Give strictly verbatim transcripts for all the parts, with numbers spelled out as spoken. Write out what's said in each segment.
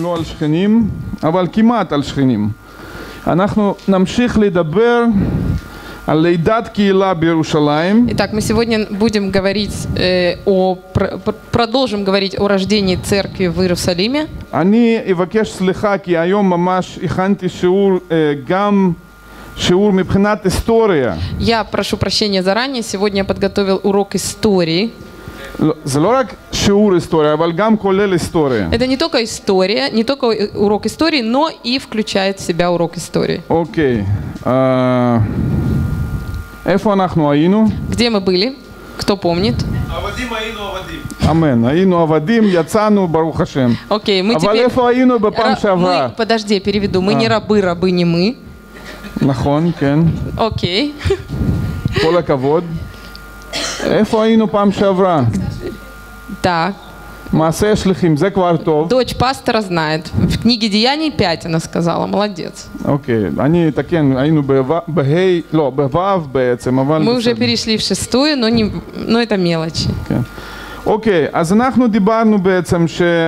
שכנים, לא על שכנים, אבל כמעט על שכנים. אנחנו נמשיך לדבר על לידת קהילה בירושלים. Итак, мы сегодня будем говорить э, о продолжим говорить о рождении церкви в Иерусалиме. אני אבקש סליחה כי היום ממש הכנתי שיעור גם שיעור מבחינת היסטוריה. Я прошу прощения заранее. Сегодня я подготовил урок истории. זה לא רק שיעור היסטוריה, אבל גם כולל היסטוריה. Это не только история, не только урок истории, но и включает в себя урок истории. אוקיי. איפה אנחנו היינו? Где мы были? Кто помнит? עבדים היינו עבדים. אמן. היינו עבדים, יצאנו, ברוך השם. Окей, мы אבל теперь... איפה היינו בפעם שעברה? Мы... Подожди, я переведу. Мы не рабы, рабы не мы. נכון, כן. Окей. כל הכבוד. איפה היינו פעם שעברה? Так. מעשה השליחים, זה כבר טוב. Дочь пастора знает. В книге Деяний пять она сказала. Молодец. אוקיי, אני אתקן, היינו בה', לא, בו' בעצם, אבל... Мы уже перешли в шестую, но, не, но это мелочи. כן. אוקיי, אז אנחנו דיברנו בעצם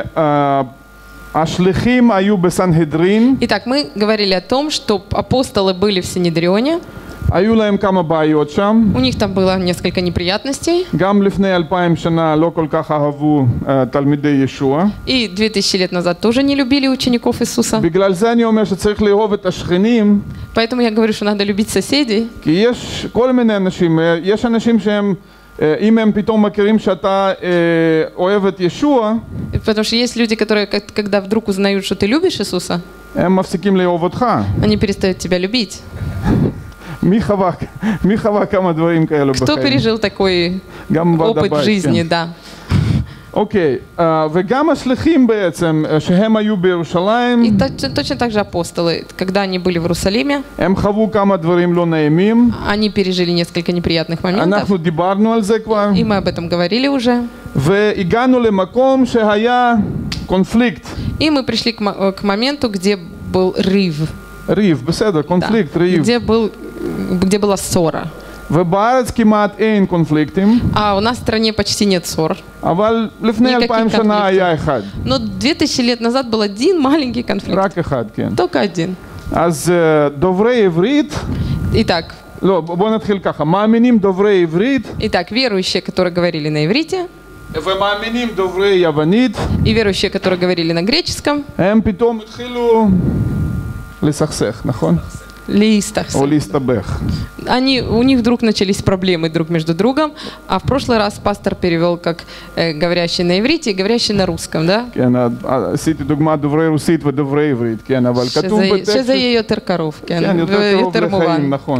שהשליחים היו בסנהדרין. Итак, мы говорили о том, что апостолы были в Синедрионе. היו להם כמה בעיות שם. У них там было несколько неприятностей. גם לפני אלפיים שנה לא כל כך אהבו תלמידי ישוע. И две тысячи лет назад тоже не любили учеников Иисуса. בגלל זה אני אומר שצריך לאהוב את השכנים. Поэтому я говорю, что надо любить соседей. כי יש כל מיני אנשים, יש אנשים שהם, אם הם פתאום מכירים שאתה אוהב את ישוע. Потому что есть люди, которые, когда вдруг узнают, что ты любишь Иисуса, הם מפסיקים לאהוב אותך. они перестают тебя любить. מי חווה, מי חווה כמה דברים כאלו בחיים? Кто пережил такой опыт жизни, да. אוקיי, וגם השליחים בעצם, שהם היו בירושלים, И точно так же апостолы, когда они были в Иерусалиме, הם חוו כמה דברים לא נעימים. они пережили несколько неприятных моментов. אנחנו דיברנו על זה כבר. И мы об этом говорили уже. והגענו למקום שהיה קונפליקט. И мы пришли к, к моменту, где был рыв. ריב, בסדר, קונפליקט, ריב. Где, был, где была ссора. ובארץ כמעט אין קונפליקטים. А у нас в стране почти нет ссор. אבל לפני אלפיים שנה היה אחד. Но две тысячи лет назад был один маленький конфликт. רק אחד, כן. Только один. אז דוברי עברית. Итак. לא, בוא נתחיל ככה. מאמינים דוברי עברית. Итак, верующие, которые говорили на иврите. ומאמינים דוברי יוונית. И верующие, которые говорили на греческом. הם פתאום התחילו לסכסך, נכון? Листах. О листобех. Они, у них вдруг начались проблемы друг между другом, а в прошлый раз пастор перевел как э, говорящий на иврите и говорящий на русском, да? כן, עשיתי דוגמה דוברי רוסית ודוברי עברית, כן, אבל כתוב בטקסט... שזה יהיה יותר קרוב, כן. כן, יותר קרוב לחיים, נכון.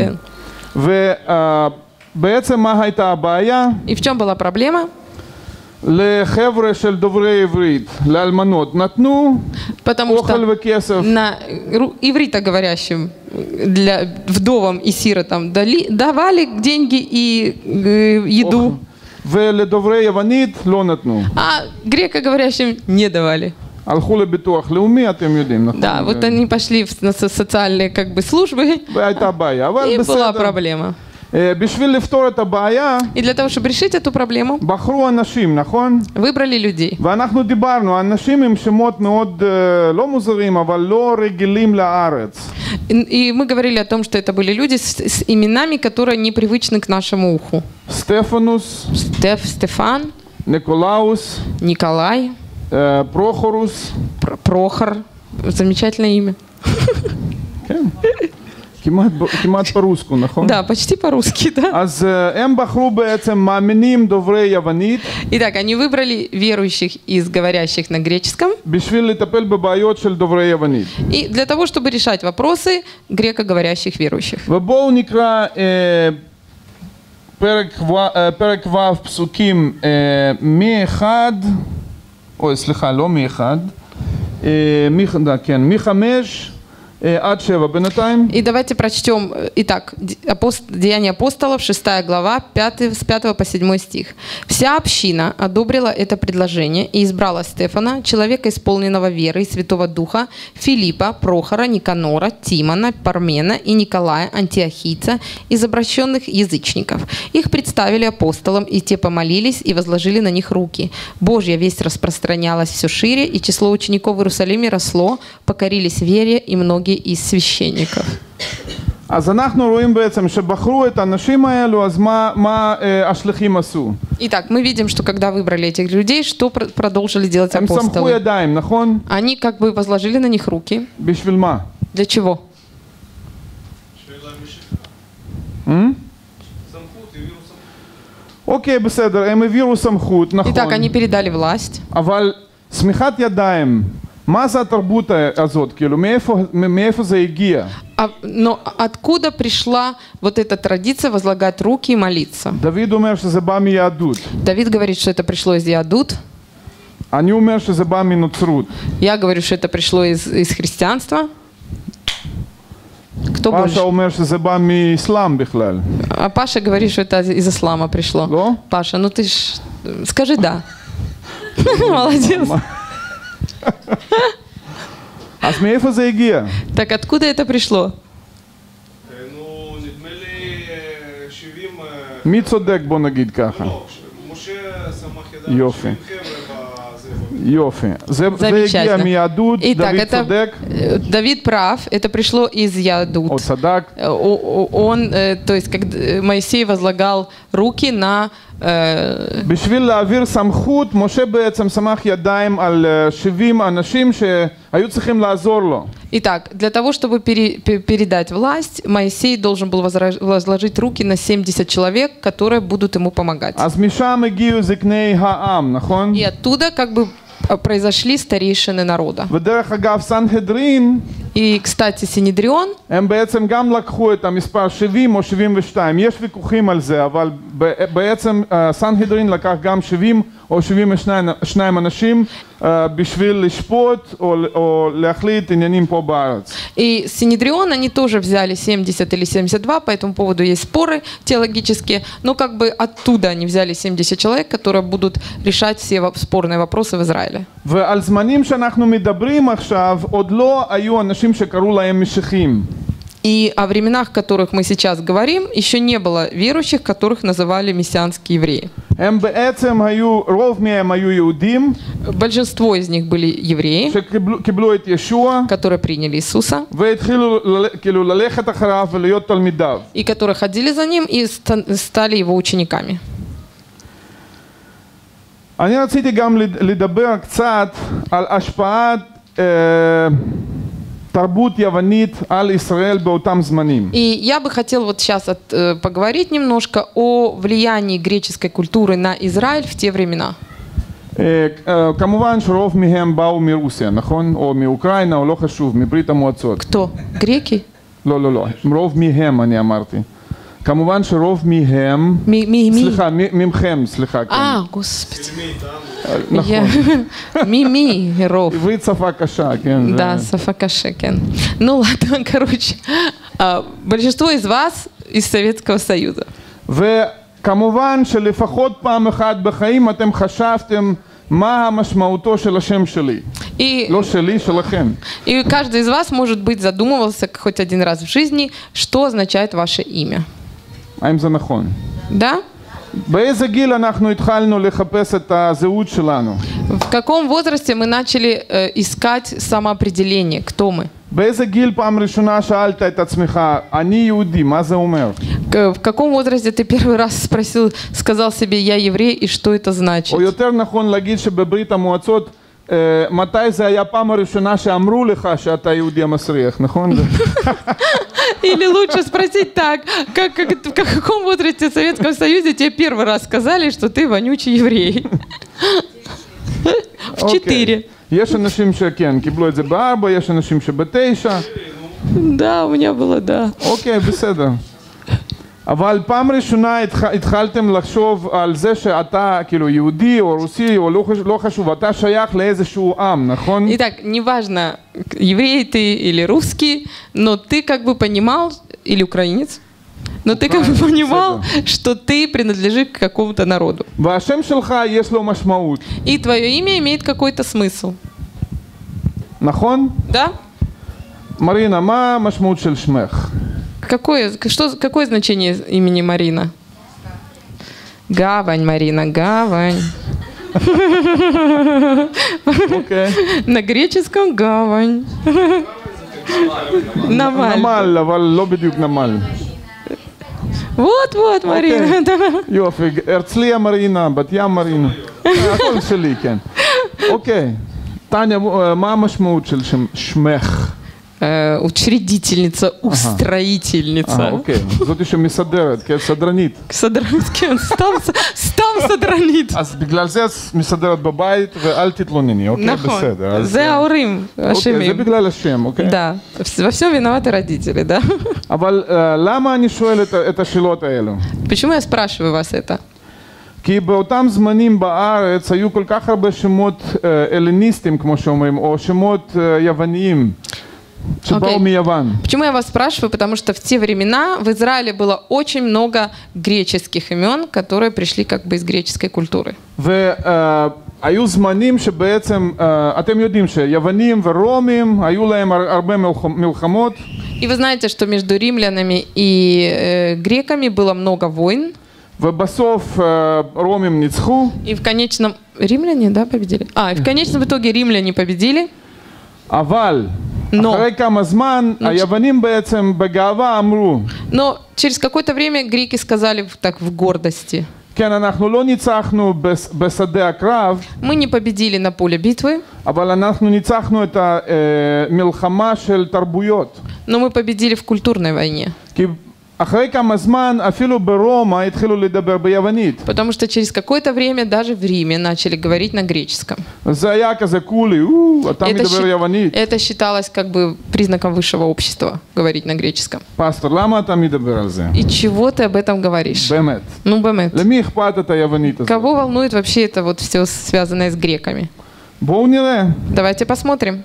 ובעצם מה הייתה הבעיה? И в чем была проблема? לחבר'ה של דוברי עברית, לאלמנות, נתנו אוכל וכסף. На ивритоговорящим, для вдовам и сиротам дали, давали деньги и э, еду. ולדוברי יוונית לא נתנו. А грекоговорящим не давали. הלכו לביטוח לאומי, אתם יודעים, נכון? Да, вот они пошли в социальные как бы службы. והייתה בעיה, אבל и בסדר. была проблема. בשביל לפתור את הבעיה, и для того, чтобы решить эту проблему, בחרו אנשים, נכון? выбрали людей. ואנחנו דיברנו, אנשים עם שמות מאוד לא מוזרים, אבל לא רגילים לארץ. И мы говорили о том, что это были люди с, с именами, которые непривычны к нашему уху. Стефанус, Стеф, Стефан, Николаус, Николай, э, Прохорус, Про, Прохор. Замечательное имя. כמעט, כמעט по-русски, נכון? Да, почти по-русски, да. אז הם בחרו בעצם מאמינים דוברי יוונית. Итак, они выбрали верующих из говорящих на греческом. בשביל לטפל בבעיות של דוברי יוונית. И для того, чтобы решать вопросы грекоговорящих верующих. ובואו נקרא פרק פרק ו' פסוקים מאחד, אוי סליחה, לא מאחד, כן, מחמש עד שבע. בינתיים. И давайте прочтем, итак, апост... Деяния апостолов, шестая глава, пятый, с пятого по седьмой стих. «Вся община одобрила это предложение и избрала Стефана, человека, исполненного веры и Святого Духа, Филиппа, Прохора, Никанора, Тимона, Пармена и Николая, антиохийца, из обращенных язычников. Их представили апостолам, и те помолились и возложили на них руки. Божья весть распространялась все шире, и число учеников в Иерусалиме росло, покорились вере и многие из священников». אז אנחנו רואים בעצם שבחרו את האנשים האלו, אז מה, מה אה, השליחים עשו? Итак, мы видим, что когда выбрали этих людей, что пр- продолжили делать הם סמכו апостолы? ידיים, נכון? Они как бы возложили на них руки. בשביל מה? Для чего? Hmm? אוקיי, בסדר, הם העבירו סמכות, נכון. Итак, они передали власть. אבל סמיכת ידיים, מה זה התרבות הזאת? כאילו, מאיפה, מאיפה זה הגיע? А, но откуда пришла вот эта традиция возлагать руки и молиться? דוד אומר שזה בא מיהדות. Давид говорит, что это пришло из Иадут. אני אומר שזה בא מנוצרות. Я говорю, что это пришло из, из христианства. Кто פאשה больше? אומר שזה בא מאסלאם בכלל. А Паша говорит, что это из ислама пришло. לא? Паша, ну ты ж... Скажи да. Молодец. אז מאיפה זה הגיע? Так откуда это пришло? נו, נדמה לי שבעים... מי צודק בוא נגיד ככה? לא, משה סמך ידיים יופי. שבעים חבר'ה בזה. יופי. זה, זה הגיע Замечательно. מיהדות, Итак, דוד это צודק? э, Давид прав, это пришло из או Ядут. צדק? Э, о- о- Он, э, то есть, когда э, Моисей возлагал руки на э, בשביל להעביר סמכות, משה בעצם סמך ידיים על אה, שבעים אנשים שהיו צריכים לעזור לו. Итак, для того, чтобы пере- пе- передать власть, Моисей должен был возра- возложить руки на семьдесят человек, которые будут ему помогать. אז משם הגיעו זקני העם, נכון? И оттуда как бы э, произошли старейшины народа. ודרך אגב, סנהדרין, И, кстати, Синедрион, הם בעצם גם לקחו את המספר שבעים או שבעים ושתיים. יש ויכוחים על זה, אבל ב- בעצם אה, סנהדרין לקח גם שבעים או שבעים ושניים אנשים אה, בשביל לשפוט או, או להחליט עניינים פה בארץ. и Синедрион, они тоже взяли семьдесят или семьдесят два, по этому поводу есть споры теологические, но как бы оттуда они взяли семьдесят человек, которые будут решать все во- спорные вопросы в Израиле. ועל זמנים שאנחנו מדברים עכשיו, עוד לא היו אנשים שקראו להם משיחים. И о временах, о которых мы сейчас говорим, еще не было верующих, которых называли мессианские евреи. הם בעצם היו, רוב מהם היו יהודים Большинство из них были евреи, שקיבלו קיבלו את ישוע которые приняли Иисуса, והתחילו ל- כאילו ללכת אחריו ולהיות תלמידיו. и которые ходили за ним и ста- стали его учениками. אני רציתי גם לד- לדבר קצת על השפעת אה, תרבות יוונית על ישראל באותם זמנים. И я бы хотел вот сейчас от, э, поговорить немножко о влиянии греческой культуры на Израиль в те времена. אה, אה, כמובן שרוב מהם באו מרוסיה, נכון? או מאוקראינה, או לא חשוב, מברית המועצות. Кто? Греки? לא, לא, לא. רוב מהם, אני אמרתי. כמובן שרוב מהם... Ми- ми- ми- סליחה, מ- ממכם, סליחה. כן. А, господи. נכון. Я- Мими, Ров. עברית שפה קשה, כן. Да, זה- Сафакашекен. Ну ладно, короче. а, Большинство из вас из Советского Союза. וכמובן שלפחות פעם אחת בחיים אתם חשבתם מה המשמעותו של השם שלי. И, לא שלי, שלכם. и каждый из вас, может быть, задумывался хоть один раз в жизни, что означает ваше имя. האם זה נכון? Да? באיזה גיל אנחנו התחלנו לחפש את הזהות שלנו? В каком возрасте мы начали э, искать самоопределение, кто мы? באיזה גיל פעם ראשונה שאלת את עצמך, אני יהודי, מה זה אומר? К- В каком возрасте ты первый раз спросил, сказал себе «я еврей» и что это значит? או יותר נכון להגיד שבברית המועצות, אה, מתי זה היה פעם הראשונה שאמרו לך שאתה יהודי המסריח, נכון? Или лучше спросить так, как, как, в каком возрасте в Советском Союзе тебе первый раз сказали, что ты вонючий еврей? В четыре. יש אנשים שכן, קיבלו את זה בארבע, יש אנשים שבתשע. Да, у меня было, да. אוקיי, בסדר. אבל פעם ראשונה התח- התחלתם לחשוב על זה שאתה כאילו יהודי או רוסי או לא, חש- לא חשוב, אתה שייך לאיזשהו עם, נכון? Итак, неважно, еврей ты или русский, но ты как бы понимал, или украинец, но ты как бы понимал, что ты принадлежишь к какому-то народу. והשם שלך יש לו משמעות, И твое имя имеет какой-то смысл. נכון? Да? מרינה, מה המשמעות של שמך? Какое, что, какое значение имени Марина? Гавань, Марина, гавань. אוקיי. На греческом гавань. Намаль. נמל, אבל לא בדיוק נמל. Вот, вот, Марина. да. יופי, הרצליה מרינה, בת ים מרינה. הכל שלי, כן. אוקיי. טניה, מה המשמעות של שם- שמך? Э, Учредительница, устроительница. אה, אוקיי. זאתי שמסדרת, כן, סדרנית. Содранский, он стал, стал содранит. אז בגלל זה את מסדרת בבית ואל תתלונני, אוקיי? נכון. בסדר. אז- זה ההורים אוקיי, זה אשמים. בגלל השם, אוקיי? Да, во всем виноваты родители, да? אבל אה, למה אני שואל את, ה- את השאלות האלו? Почему я спрашиваю вас это? כי באותם זמנים בארץ היו כל כך הרבה שמות אה, הלניסטים, כמו שאומרים, או שמות אה, יווניים, שבאו אוקיי. מיוון. Почему я вас спрашиваю? Потому что в те времена в Израиле было очень много греческих имен, которые пришли как бы из греческой культуры. והיו זמנים שבעצם, אה, אתם יודעים שיוונים ורומים, היו להם הר- הרבה מלח- מלחמות, И вы знаете, что между римлянами и э, греками было много войн. ובסוף אה, רומים ניצחו, И в конечном... Римляне, да, победили? А, и в конечном итоге римляне победили. אבל נו. אחרי כמה זמן נו, היוונים בעצם בגאווה אמרו, Но через какое-то время греки сказали в- так в гордости: כן, אנחנו לא ניצחנו בס- בשדה הקרב, мы не победили на поле битвы, אבל אנחנו ניצחנו את המלחמה של תרבויות. но мы победили в культурной войне. כי אחרי כמה זמן אפילו ברומא התחילו לדבר ביוונית. Потому что через какое-то время даже в Риме начали говорить на греческом. זה היה כזה קולי, "או, אתה Это, מדבר щи- יוונית. это считалось как бы признаком высшего общества, говорить на греческом. פסטור, למה אתה מדבר על זה? И чего ты об этом говоришь? באמת. Ну, Бэмет. למי אכפת את היוונית הזאת? Кого волнует вообще это вот все связанное с греками? בואו נראה. Давайте посмотрим.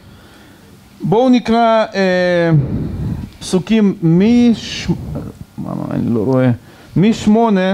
בואו נקרא אה, פסוקים מש... מה, מה, אני לא רואה. משמונה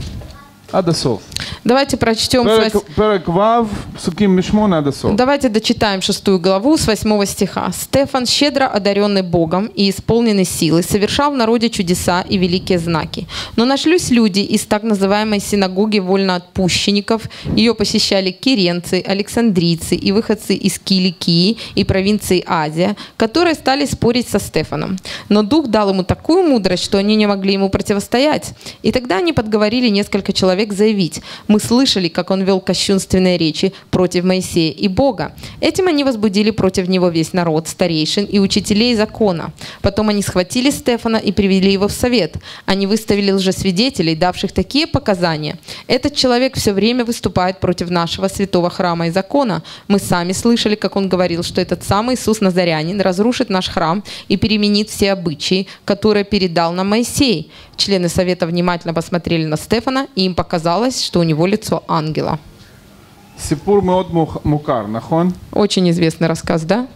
עד הסוף. Давайте прочтем... с פרק, вось- פרק ו', פסוקים משמונה עד הסוף. Давайте дочитаем шестую главу с восьмого стиха. «Стефан, щедро одаренный Богом и исполненный силы, совершал в народе чудеса и великие знаки. Но нашлись люди из так называемой синагоги вольноотпущенников. Ее посещали киренцы, александрийцы и выходцы из Киликии и провинции Азия, которые стали спорить со Стефаном. Но Дух дал ему такую мудрость, что они не могли ему противостоять. И тогда они подговорили несколько человек заявить: мы слышали, как он вел кощунственные речи против Моисея и Бога. Этим они возбудили против него весь народ, старейшин и учителей закона. Потом они схватили Стефана и привели его в совет. Они выставили лжесвидетелей, давших такие показания. Этот человек все время выступает против нашего святого храма и закона. Мы сами слышали, как он говорил, что этот самый Иисус Назарянин разрушит наш храм и переменит все обычаи, которые передал нам Моисей. Члены совета внимательно посмотрели на Стефана, и им показалось, что у него лицо ангела». סיפור מאוד מוכ- מוכר, נכון? Очень известный рассказ, да?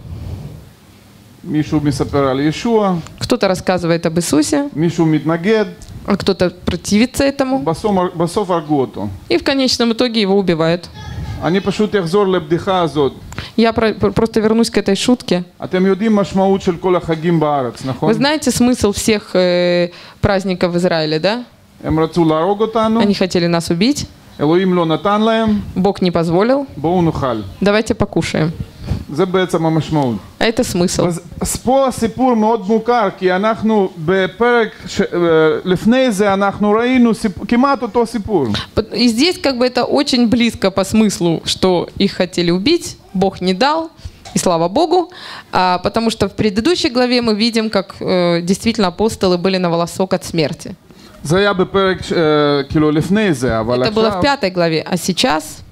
מישהו מספר על ישוע, Кто-то рассказывает об Иисусе, מישהו מתנגד, а кто-то противится этому, בסוף, בסוף הרגו אותו. и в конечном итоге его убивают. אני פשוט אחזור לבדיחה הזאת. Я про- про- просто вернусь к этой шутке. אתם יודעים משמעות של כל החגים בארץ, נכון? Вы знаете смысл всех э, праздников в Израиле, да? הם רצו להרוג אותנו, Они хотели нас убить, אלוהים לא נתן להם, Бог не позволил. בואו נאכל. Давайте покушаем. זה בעצם המשמעות. А это смысл. אז, אז פה הסיפור מאוד מוכר, כי אנחנו בפרק ש... לפני זה אנחנו ראינו סיפ... כמעט אותו סיפור. И здесь как бы это очень близко по смыслу, что их хотели убить, Бог не дал, и слава Богу, а, потому что в предыдущей главе мы видим, как э, действительно апостолы были на волосок от смерти. זה היה בפרק, אה, כאילו לפני זה, אבל Это было в עכשיו... пятой главе, а сейчас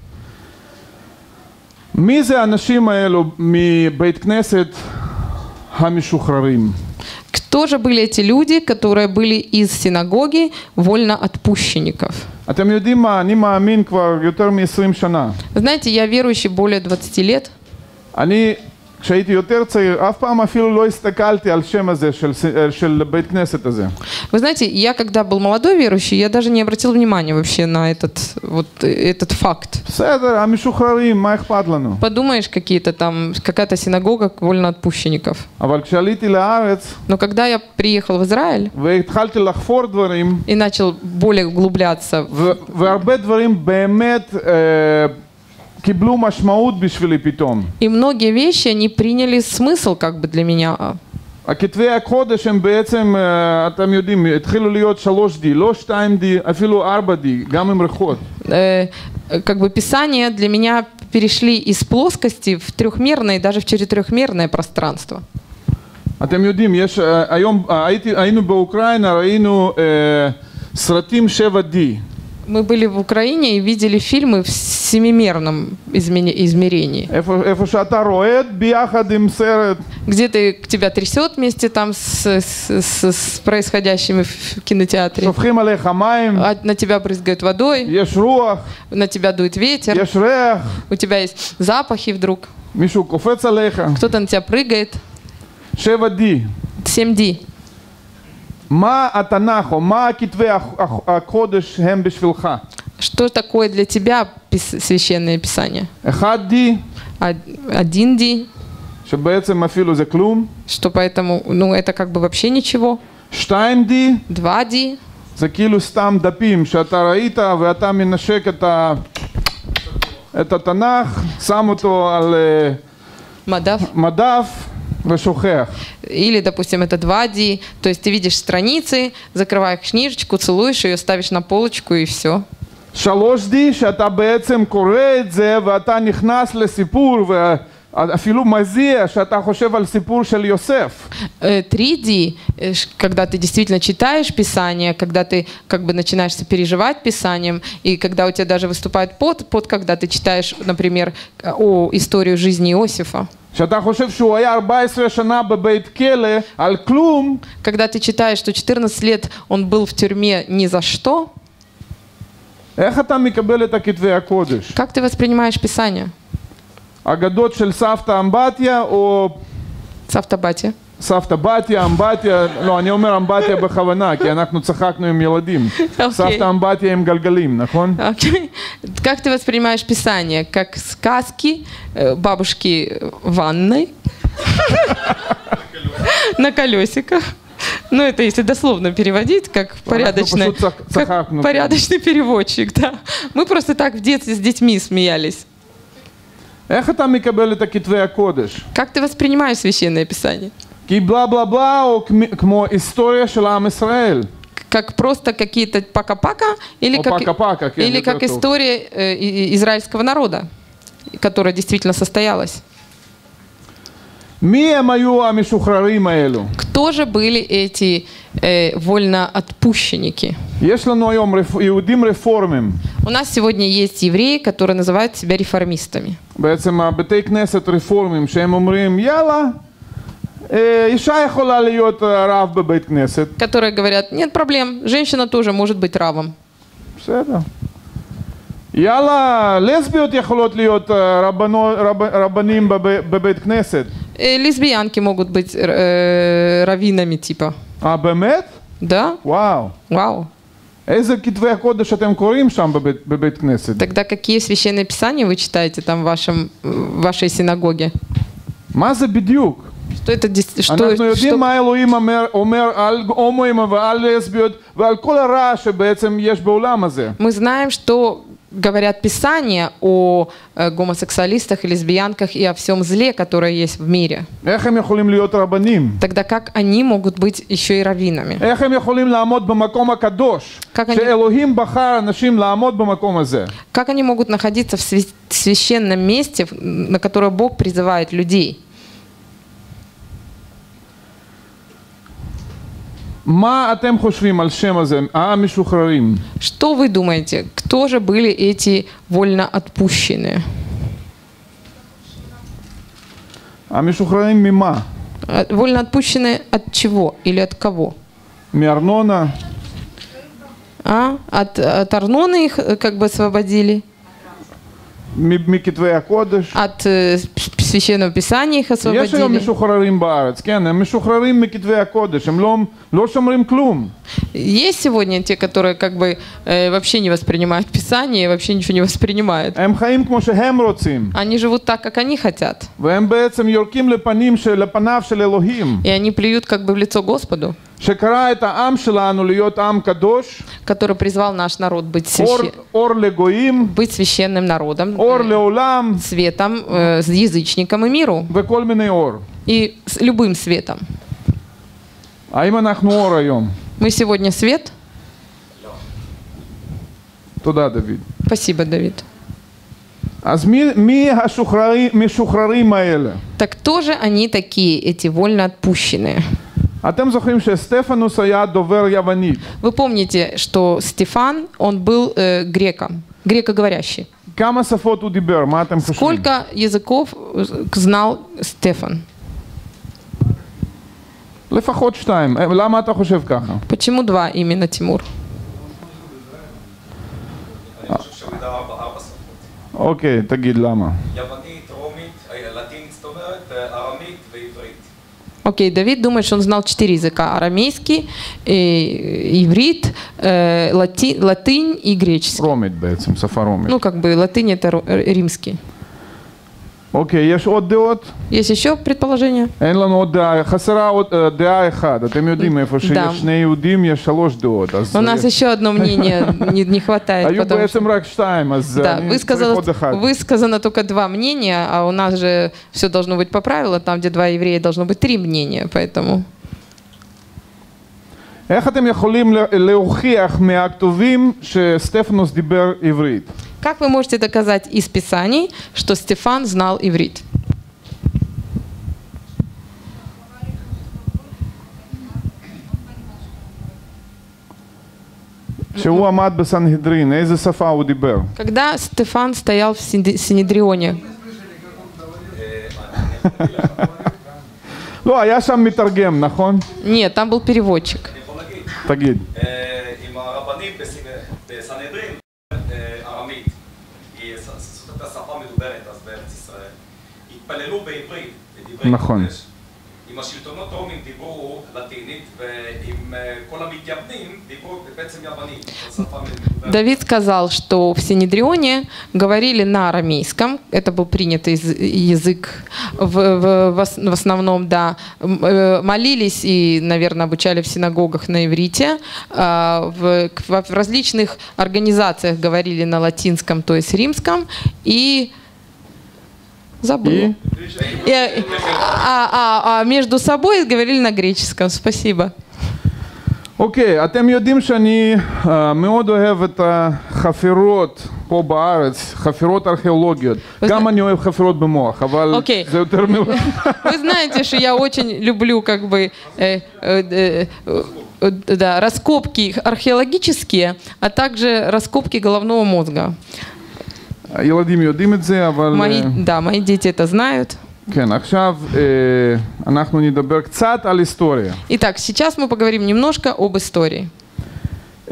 מי זה האנשים האלו מבית כנסת המשוחררים? Кто же были эти люди, которые были из синагоги вольноотпущенников? אתם יודעים מה, אני מאמין כבר יותר מ-עשרים שנה. Знаете, я верующий более двадцати лет. אני, כשהייתי יותר צעיר, אף פעם אפילו לא הסתכלתי על שם הזה של, של בית כנסת הזה. Вы знаете, я когда был молодой верующий, я даже не обратил внимания вообще на этот, вот, этот факт. בסדר, המשוחררים, מה אכפת לנו? Подумаешь, какие-то там, какая-то синагога вольноотпущенников. אבל כשעליתי לארץ, Но когда я приехал в Израиль והתחלתי לחפור דברים, и начал более углубляться, ו- והרבה דברים באמת אה, קיבלו משמעות בשבילי פתאום. и многие вещи, они приняли смысл как бы для меня. הכתבי הקודש הם בעצם, אה, אתם יודעים, התחילו להיות שלוש די, לא שתיים די, אפילו ארבע די, גם עם ריחות. Э, как бы Писания для меня перешли из плоскости в трехмерное и даже в четырехмерное пространство. אתם יודעים, יש, אה, היום אה, הייתי, היינו באוקראינה, ראינו אה, סרטים שבע די. Мы были в Украине и видели фильмы в семимерном измени- измерении, איפה, איפה שאתה רועד ביחד עם סרט, где ты, тебя трясет вместе там с, с- с- с происходящими в кинотеатре, שופכים עליך מים, а на тебя брызгают водой, יש רוח, на тебя дует ветер, יש ריח, у тебя есть запахи вдруг, מישהו קופץ עליך, кто-то на тебя прыгает. שבע די. семь ди. מה התנ"ך או מה כתבי הקודש הם בשבילך? Что такое для тебя пис- священное писание? אחד די, А- Один ди, שבעצם אפילו זה כלום, что поэтому, ну, это как бы вообще ничего. שתיים די, Два ди, זה כאילו סתם דפים שאתה ראית ואתה מנשק את, ה... את התנ"ך, שם אותו על אה, мадав. מדף ושוכח. Или, допустим, это два ди, то есть ты видишь страницы, закрываешь книжечку, целуешь ее, ставишь на полочку и все. שלוש די, שאתה בעצם קורא את זה ואתה נכנס לסיפור ואפילו מזיע שאתה חושב על סיפור של יוסף. Три ди, э, ш- когда ты действительно читаешь Писание, когда ты как бы начинаешь сопереживать Писанием, и когда у тебя даже выступает пот, пот, когда ты читаешь, например, о историю жизни Иосифа. שאתה חושב שהוא היה ארבע עשרה שנה בבית כלא על כלום, Когда ты читаешь, что четырнадцать лет он был в тюрьме ни за что, איך אתה מקבל את הכתבי הקודש? как ты воспринимаешь Писание? אגדות של סבתא אמבטיה או Савтабати. סבתא בתיה, אמבטיה, לא, אני אומר אמבטיה בכוונה, כי אנחנו צחקנו עם ילדים. אוקיי. סבתא אמבטיה עם גלגלים, נכון? Окей. Как ты воспринимаешь Писание? Как сказки э, бабушки в ванной на колесиках? Ну, это если дословно переводить, как порядочный, пошут цах- как цахакнут. порядочный переводчик, да. Мы просто так в детстве с детьми смеялись. איך אתה מקבל את הכתבי הקודש? Как ты воспринимаешь Священное Писание? כי בלה בלה בלה, או כמ- כמו היסטוריה של עם ישראל. Как просто какие-то пока-пока или О, как, пока-пока, כן, или יותר как טוב. история э, и- и- израильского народа, которая действительно состоялась? מי הם היו המשוחררים האלו? Кто же были эти э, вольноотпущенники? יש לנו היום רפ... יהודים רפורמים. У нас сегодня есть евреи, которые называют себя реформистами. בעצם הבתי כנסת רפורמים שהם אומרים יאללה, אה, אישה יכולה להיות אה, רב בבית כנסת. Которые говорят, нет проблем, женщина тоже может быть равом. בסדר. יאללה, לסביות יכולות להיות אה, רבנו, רב, רבנים בב, בבית כנסת. Э, лесбиянки могут быть э, раввинами типа. אה, באמת? Да? וואו. Вау. איזה כתבי הקודש אתם קוראים שם בבית, בבית כנסת? Тогда какие священные писания вы читаете там в, вашем, в вашей синагоге? מה זה בדיוק? Что это дес- что, אנחנו יודעים что- מה אלוהים אומר, אומר על הומואים ועל לסביות ועל כל הרע שבעצם יש בעולם הזה. Мы знаем, что говорят Писания о э, гомосексуалистах и лесбиянках и о всем зле, которое есть в мире. איך הם יכולים להיות רבנים? Тогда как они могут быть еще и раввинами? איך הם יכולים לעמוד במקום הקדוש? как они, שאלוהים בחר אנשים לעמוד במקום הזה. как они могут находиться в свя- священном месте, в- на которое Бог призывает людей? מה אתם חושבים על שם הזה, המשוחררים? Что вы думаете, кто же были эти вольноотпущенные? המשוחררים ממה? А, Вольно отпущенные от чего или от кого? מארנונה, А? От, от Арноны их э, как бы освободили? מ- מכתבי הקודש. От э, п- священного писания их יש היום освободили? משוחררים בארץ, כן, הם משוחררים מכתבי הקודש, הם לא, לא שומרים כלום. Есть сегодня те, которые как бы э, вообще не воспринимают Писание, вообще ничего не воспринимают. הם חיים כמו שהם רוצים, Они живут так, как они хотят. והם בעצם יורקים לפנים של, לפניו של אלוהים, И они плюют как бы в лицо Господу, שקרא את העם שלנו להיות עם קדוש, который призвал наш народ быть, אור, священ... אור לגויים, быть священным народом, אור э, לעולם, светом, э, с язычникам и миру, וכל מיני אור. и с любым светом. האם אנחנו אור היום? Мы сегодня свет? תודה דוד. Спасибо, Давид. אז מי, מי השוחררים, משוחררים האלה? Так кто же они такие, эти вольно отпущенные? אתם זוכרים שסטפנוס היה דובר יוונית. Вы помните, что Стефан, он был э, греком, грекоговорящий. כמה שפות הוא דיבר? מה אתם חושבים? Сколько языков э, знал Стефан? לפחות שתיים. למה אתה חושב ככה? Почему два именно, Тимур? אני חושב שהוא ידע ארבע ארבע שפות. אוקיי, תגיד למה. יוונית, רומית, לטינית זאת אומרת, ארמית ועברית. Окей, Давид думает, что он знал четыре языка. Арамейский, э, иврит, э, лати, латынь и греческий. רומית בעצם, שפה רומית. Ну, как бы латынь это ро- э, римский. אוקיי, יש עוד דעות? Есть еще предположение? אין לנו עוד דעה, חסרה עוד אה, דעה אחת. אתם יודעים, איפה שיש Да. שני יהודים יש שלוש דעות. אז У нас еще одно мнение не, не хватает. היו потому что- בעצם רק שתיים, אז Да, אני צריך высказано, עוד אחד. высказано только два мнения, а у нас же все должно быть по правилам, там, где два еврея, должно быть три мнения, поэтому... איך אתם יכולים לה- להוכיח מהכתובים שסטפנוס דיבר עברית? Как вы можете доказать из Писаний, что Стефан знал иврит? שהוא עמד בסנהדרין, איזה שפה הוא דיבר? Когда Стефан стоял в Синди- Синедрионе, לא, היה שם מתרגם, נכון? нет, там был переводчик. אני יכול להגיד, תגיד. אה, עם הרבנים בסנ- בסנהדרין, אה, ארמית, היא ש- זאת הייתה שפה מדוברת אז בארץ ישראל, התפללו בעברית, בדברי נכון. קודש. עם השלטונות הרומיים דיברו לטינית, ועם אה, כל המתייוונים דיברו בעצם יוונית, זו שפה מדוברת. Давид сказал, что в Синедрионе говорили на арамейском, это был принятый из- язык в, в- в ос- в основном, да, М, э, молились и, наверное, обучали в синагогах на иврите, а в, к- в различных организациях говорили на латинском, то есть римском, и забыла. И? И, а, а- а между собой говорили на греческом. Спасибо. אוקיי, אתם יודעים שאני אה, מאוד אוהב את החפירות פה בארץ, חפירות ארכיאולוגיות. גם אני אוהב חפירות במוח, אבל אוקיי. זה יותר מ... Вы знаете, что я очень люблю как бы э, э, э, э, да, раскопки археологические, а также раскопки головного мозга. הילדים יודעים את זה, אבל... Мои, אה, да, мои дети это знают. כן, עכשיו אה, אנחנו נדבר קצת על היסטוריה. Итак, сейчас мы поговорим немножко об истории. אה,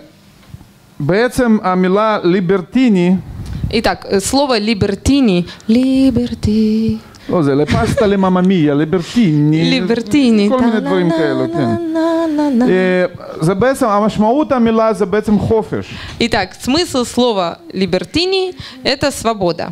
בעצם המילה ליברטיני, Итак, э, слово либертини, либерти, לא, זה לפסטה למממיה, ליברטיני, либертини, כל מיני דברים כאלו, כן. אה, זה בעצם, המשמעות המילה זה בעצם חופש. Итак, смысл слова либертини – это свобода.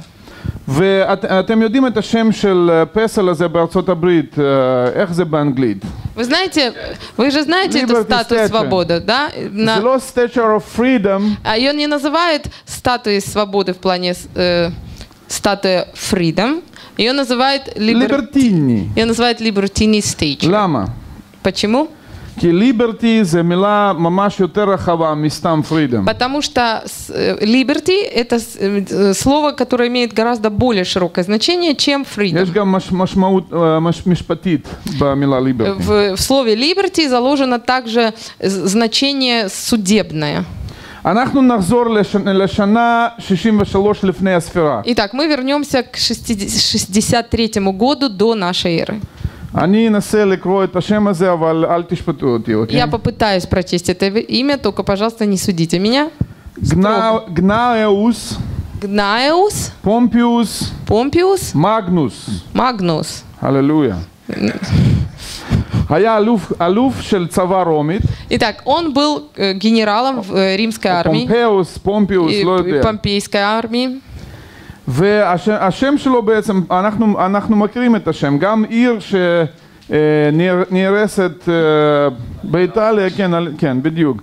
ואתם יודעים את השם של אה, פסל הזה בארצות הברית, אה, איך זה באנגלית? Вы знаете, вы же знаете эту Liberty статую statue. свободы, да? На- זה לא Statue of Freedom, А ее не называют статуей свободы в плане э, статуя Freedom. Ее называют Liber- ליברטיני. ее называют Libertini Stage. למה? Почему? כי ליברטי זה מילה ממש יותר רחבה מסתם פרידום. Потому что с- э, Liberty – это с- э, слово, которое имеет гораздо более широкое значение, чем Freedom. יש גם מש, משמעות אה, מש, משפטית במילה ליברטי. В, в слове Liberty заложено также з- значение судебное. אנחנו נחזור לש, לשנה שישים ושלוש לפני הספירה. Итак, мы вернемся к шестидесят третьему году до нашей эры. אני אנסה לקרוא את השם הזה, אבל אל תשפטו אותי, אוקיי? Я попытаюсь прочесть это имя, только, пожалуйста, не судите меня. גנא- גנאеус, Гнаеус, פומפיוס, Помпиус, מגנוס. Магнус. הללויה. היה אלוף, אלוף של צבא רומית, Итак, он был э, генералом в э, римской армии, פומפיוס, פומפיוס, и, לא и יודע. помпейской армии. והשם שלו בעצם, אנחנו, אנחנו מכירים את השם, גם עיר שנהרסת באיטליה, כן, כן, בדיוק.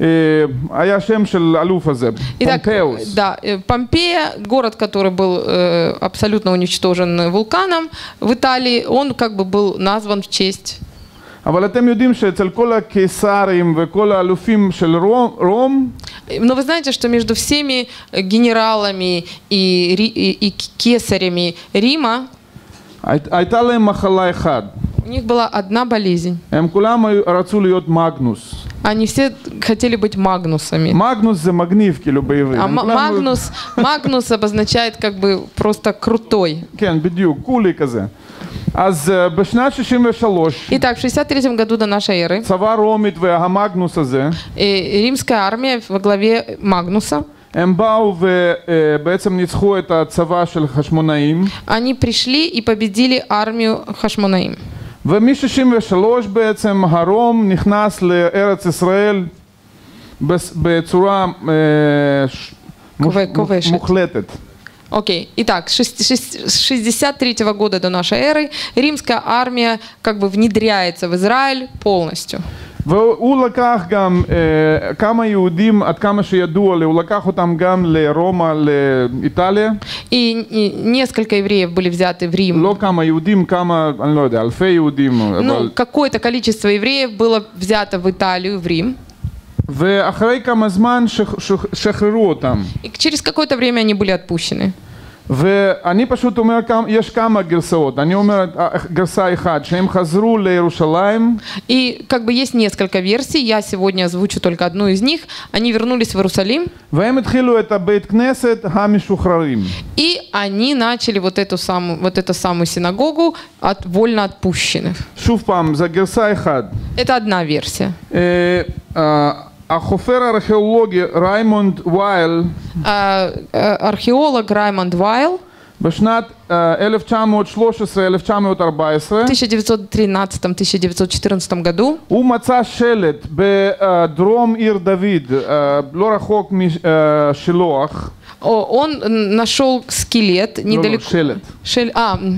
היה שם של אלוף הזה, Итак, פומפיוס. да, э, Помпея, город, который был э, абсолютно уничтожен вулканом в Италии, он как бы был назван в честь. אבל אתם יודעים שאצל כל הקיסרים וכל האלופים של רום, רום Но вы знаете, что между всеми генералами и, ри- и, и кесарями Рима הי- הייתה להם מחלה אחת. у них была одна болезнь. הם כולם היו- רצו להיות מגנוס. Они все хотели быть магнусами. מגנוס זה מגניב כאילו בעברית. А הם ма- כולם היו- магнус, магнус обозначает как бы просто крутой. כן, בדיוק, קולי כזה. אז אה, בשנת שישים ושלוש, Итак, в шестьдесят третьем году до нашей эры צבא רומית והמגנוס הזה, э, римская армия во главе Магнуса, הם באו ובעצם ניצחו את הצבא של חשמונאים, они пришли и победили армию Хашмонаим. ומ-שישים ושלוש בעצם הרום נכנס לארץ ישראל בס- בצורה אה, ש- מוש- כובש- כובשת. מוחלטת. Окей. Итак, с шесть- шесть- с шестьдесят третьего года до нашей эры римская армия как бы внедряется в Израиль полностью. והוא לקח גם אה, כמה יהודים, עד כמה שידוע לי, הוא לקח אותם גם לרומא, לאיטליה. И, и несколько евреев были взяты в Рим. לא כמה יהודים, כמה, אני לא יודע, אלפי יהודים. Ну, אבל... какое-то количество евреев было взято в Италию, в Рим. ואחרי כמה זמן שח- שח- שחררו אותם. И через какое-то время они были отпущены. ואני פשוט אומר, כמה- יש כמה גרסאות. אני אומר אה, גרסה אחת, שהם חזרו לירושלים, И как бы есть несколько версий, я сегодня озвучу только одну из них. Они вернулись в Иерусалим, והם התחילו את הבית כנסת המשוחררים. и они начали вот эту самую, вот эту самую синагогу от вольно отпущенных. שוב פעם, זו גרסה אחת. Это одна версия. אה, אה, החופר הארכיאולוגי ריימונד וייל, А, э, Археолог Раймонд Вайл בשנת אה, אלף תשע מאות ושלוש עשרה אלף תשע מאות וארבע עשרה, в тысяча девятьсот тринадцатом — тысяча девятьсот четырнадцатом году הוא מצא שלט בדרום עיר דוד, אה, לא רחוק משילוח, о, он нашел скелет недалеко. שלט. Шель- а, м,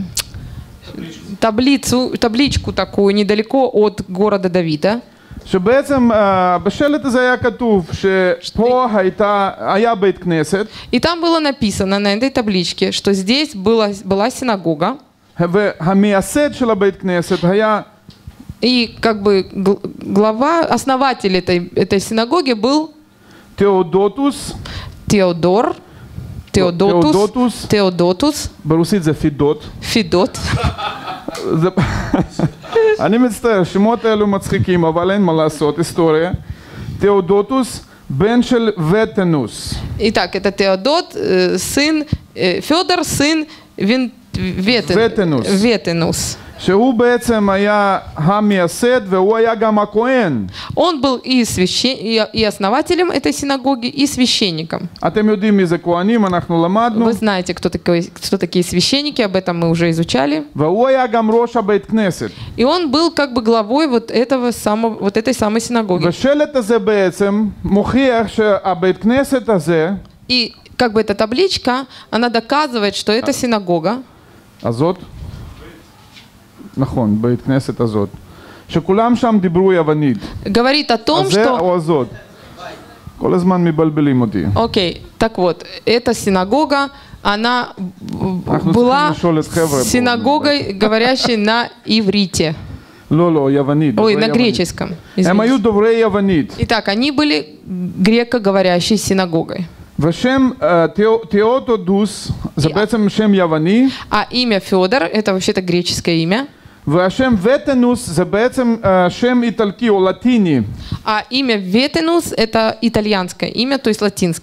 таблицу, табличку такую недалеко от города Давида. שבעצם uh, בשלט הזה היה כתוב שפה הייתה, היה בית כנסת, И там было написано на этой табличке, что здесь была, была синагога, והמייסד של הבית כנסת היה и как бы гл- глава, основатель этой, этой синагоги был תיאודוטוס, Теодор, Теодотус, תיאודוטוס, Теодотус, ברוסית זה פידות. Федот. זה... אני מצטער, שמות האלו מצחיקים, אבל אין מה לעשות, היסטוריה. תיאודוטוס, בן של וטנוס. Итак, это Теодот, э, сын, э, Федор, сын Вин, Ветен- Ветенус. Ветенус. שהוא בעצם היה המייסד והוא היה גם הכהן. Он был и, священ... и и основателем этой синагоги, и священником. אתם יודעים מי זה כהנים, אנחנו למדנו. Вы знаете, кто, такой, кто такие священники, об этом мы уже изучали. והוא היה גם ראש הבית כנסת. И он был как бы главой вот, этого самого, вот этой самой синагоги. ושלט הזה בעצם מוכיח שהבית כנסת הזה, И как бы эта табличка, она доказывает, что эта синагога, הזאת, נכון, בית כנסת הזאת, שכולם שם דיברו יוונית. говорит о том, הזה что... או הזאת? כל הזמן מבלבלים אותי. Окей, так вот, эта синагога, она б- אנחנו была צריכים לשאול את חבר'ה פה. синагогой, говорящей на иврите, לא, לא, יוונית. ой, דוברי на יוונית. греческом. הם היו извините. דוברי יוונית. Итак, они были греко-говорящей синагогой. ושם אה, תיאו- תיאודוטוס זה יא. בעצם שם יווני, А имя Федор, это вообще-то греческое имя, והשם וטנוס זה בעצם אה, שם איטלקי או לטיני. а имя Ветенус это итальянское имя, то есть латинское.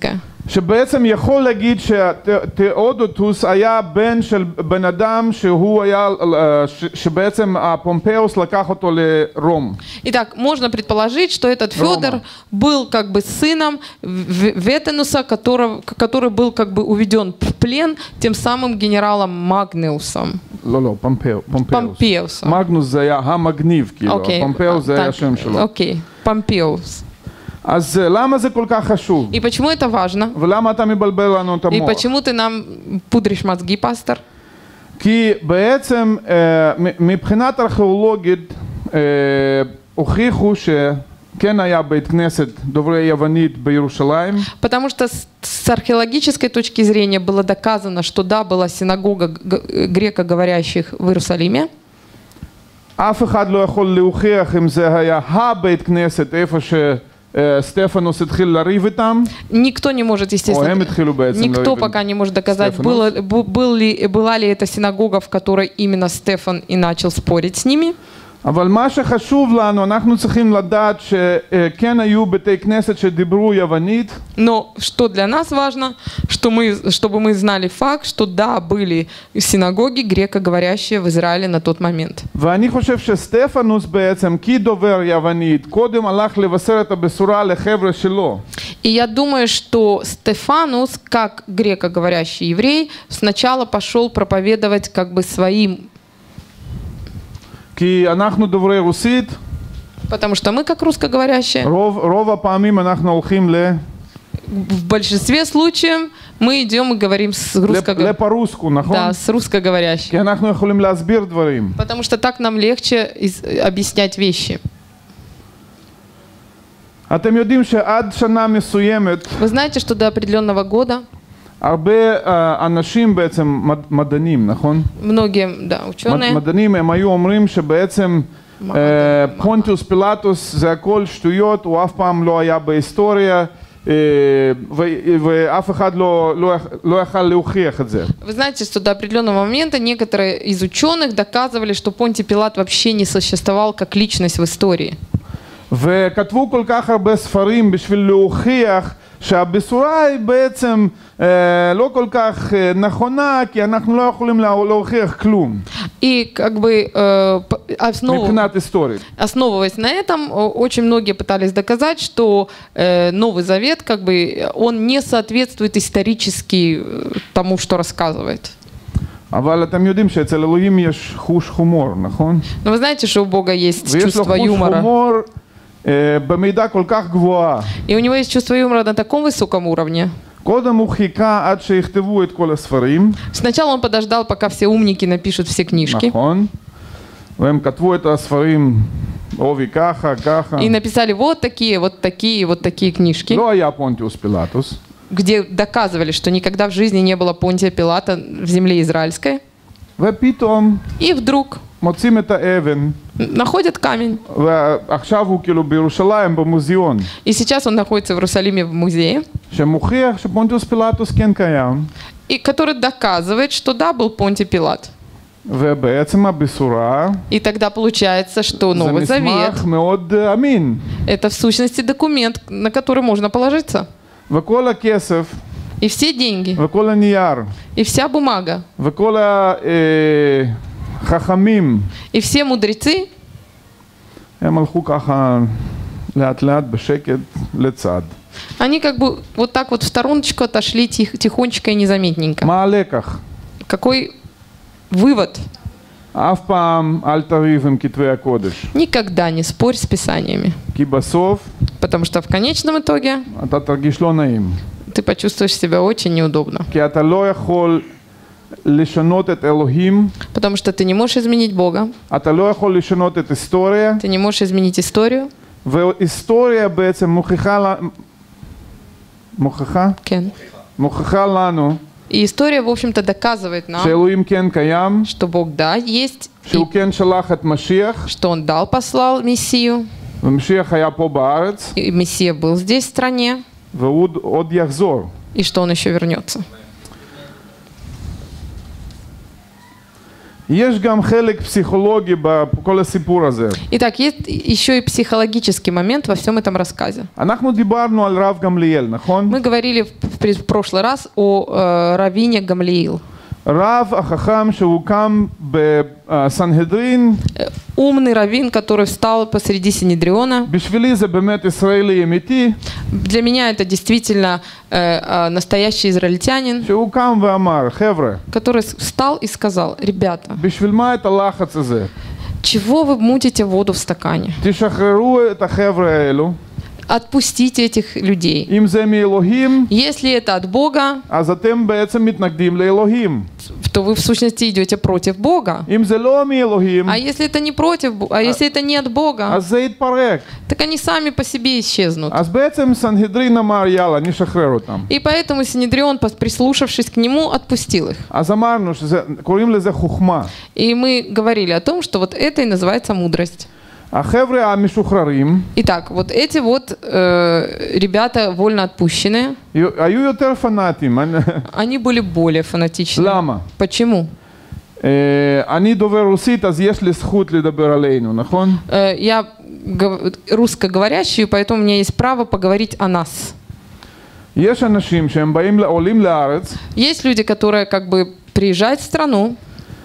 שבעצם יכול להגיד שתאודוטוס היה בן של בן אדם שהוא היה, ש- שבעצם פומפאוס לקח אותו לרום. Итак, можно предположить, что этот Федор был как бы сыном В- Ветенуса, которого, который был как бы уведен в плен тем самым генералом Магнеусом. לא, לא, פומפאו, פומפאוס. Помпеусом. מגנוס זה היה המגניב, כאילו, Окей. פומפאוס זה А, היה так, השם שלו. Окей, Помпеус. אז למה זה כל כך חשוב? И почему это важно? ולמה אתה מבלבל לנו את И המוח? почему ты нам пудришь мозги, пастор? כי בעצם אה, מ- מבחינת ארכיאולוגית אה, הוכיחו שכן היה בית כנסת דוברי יוונית בירושלים. Потому что с, с археологической точки зрения было доказано, что да, была синагога г- греко-говорящих в Иерусалиме. אף אחד לא יכול להוכיח אם זה היה הבית כנסת איפה שסטפנוס התחיל לריב איתם. Никто не может, או естественно, הם התחילו בעצם никто לריב пока не может доказать, Стефанос. было, бу- был ли, была ли это синагога, в которой именно Стефан и начал спорить с ними. אבל מה שחשוב לנו, אנחנו צריכים לדעת שכן היו בתי כנסת שדיברו יוונית. Но что для нас важно, что мы, чтобы мы знали факт, что да, были синагоги греко-говорящие в Израиле на тот момент. ואני חושב שסטפנוס בעצם, כדובר יוונית, קודם הלך לבשר את הבשורה לחבר'ה שלו. И я думаю, что Стефанус, как греко-говорящий еврей, сначала пошел проповедовать как бы своим, כי אנחנו דוברי רוסית, потому что мы, как русскоговорящие, רוב, רוב הפעמים אנחנו הולכים ל... в большинстве случаев мы идем и говорим с, русско... לפרוסקו, נכון? да, с русскоговорящим. כי אנחנו יכולים להסביר דברים. Потому что так нам легче из- объяснять вещи. אתם יודעים שעד שנה מסוימת, Вы знаете, что до определенного года הרבה אה, אנשים בעצם, מד, מדענים, נכון? многие, да, מד, ученые, מדענים הם היו אומרים שבעצם אה, פונטיוס פילטוס זה הכל שטויות, הוא אף פעם לא היה בהיסטוריה, אה, ו, ואף אחד לא, לא, לא יכל להוכיח את זה. вы знаете, что до определенного момента некоторые из ученых доказывали, что Понтий Пилат вообще не существовал как личность в истории. וכתבו כל כך הרבה ספרים בשביל להוכיח שהבשורה היא בעצם אה, לא כל כך אה, נכונה, כי אנחנו לא יכולים לה, להוכיח כלום И как бы э, п- основ- מבחינת היסטורית. основываясь на этом, о- очень многие пытались доказать, что э, Новый Завет, как бы, он не соответствует исторически э, тому, что рассказывает. אבל אתם יודעים שאצל אלוהים יש חוש הומור, נכון? Но вы знаете, что у Бога есть ויש לו чувство חוש юмора. הומור אה, במידה כל כך גבוהה. И у него есть чувство юмора на таком высоком уровне. קודם הוא חיכה עד שיכתבו את כל הספרים, Сначала он подождал, пока все умники напишут все книжки. נכון? והם כתבו את הספרים עובי ככה, ככה. И написали вот такие, вот такие, вот такие книжки, לא היה פונטיוס פילטוס. где доказывали, что никогда в жизни не было Понтия Пилата в земле израильской. ופתאום И вдруг מוצאים את האבן, находят камень. ועכשיו הוא כאילו בירושלים במוזיאון, И сейчас он находится в Иерусалиме в музее, שמוכיח שפונטיוס פילטוס כן קיים, и который доказывает, что да, был Понтий Пилат. ובעצם הבשורה И тогда получается, что זה Новый Завет מסמך מאוד אמין. – это в сущности документ, на который можно положиться. וכל הכסף, И все деньги, וכל הנייר, и вся бумага, וכל החכמים, и все мудрецы, הם הלכו ככה לאט לאט בשקט לצד. они как бы вот так вот в стороночку отошли тих- тихонечко и незаметненько. מה הלקח? Какой вывод? אף פעם אל תריב עם כתבי הקודש, Никогда не спорь с Писаниями, כי בסוף потому что в конечном итоге אתה תרגיש לא נעים. ты почувствуешь себя очень неудобно, כי אתה לא יכול לשנות את אלוהים, потому что ты не можешь изменить Бога, אתה לא יכול לשנות את היסטוריה, ты не можешь изменить историю. והיסטוריה בעצם מוכיחה, ל- מוכיחה? Кен. מוכיחה לנו И история, в общем-то, доказывает нам, שאלוהים כן קיים, что Бог, да, есть, и שהוא כן שלח את משיח, что Он дал, послал Мессию, ומשיח היה פה בארץ, и Мессия был здесь, в стране, והוא עוד- עוד יחזור. и что Он еще вернется. יש גם חלק פסיכולוגי בכל הסיפור הזה. Итак, есть еще и психологический момент во всем этом рассказе. אנחנו דיברנו על רב גמליאל, נכון? Мы говорили в, в, в прошлый раз о э, раввине Гамлиил. רב החכם שהוקם בסנהדרין. Умный раввин, который встал посреди Синедриона. בשבילי זה באמת ישראלי אמיתי. Для меня это действительно э, э, настоящий израильтянин. שהוקם ואמר, חבר'ה. Который встал и сказал: ребята, בשביל מה את הלחץ הזה? чего вы мутите воду в стакане? תשחררו את החבר'ה האלו. Отпустите этих людей. אם זה מאלוהים, Если это от Бога, אז אתם בעצם מתנגדים לאלוהים. то вы в сущности идете против Бога. אם זה לא מאלוהים, А если это не против, Бо- а если это не от Бога, אז זה יתפרק. так они сами по себе исчезнут. אז בעצם סנהדרין אמר, יאללה, נשחרר אותם. И поэтому Синедрион, пос- прислушавшись к нему, отпустил их. אז אמרנו שקוראים לזה חוכמה. И мы говорили о том, что вот это и называется мудрость. החבר'ה המשוחררים, Итак, вот эти вот э, ребята вольно отпущенные, היו יותר פנאטים. они были более фанатичны. למה? Почему? אה, אני דובר רוסית, אז יש לי זכות לדבר עלינו, נכון? Э, я гов- русскоговорящий, поэтому у меня есть право поговорить о нас. יש אנשים שהם באים, עולים לארץ, Есть люди, которые как бы приезжают в страну,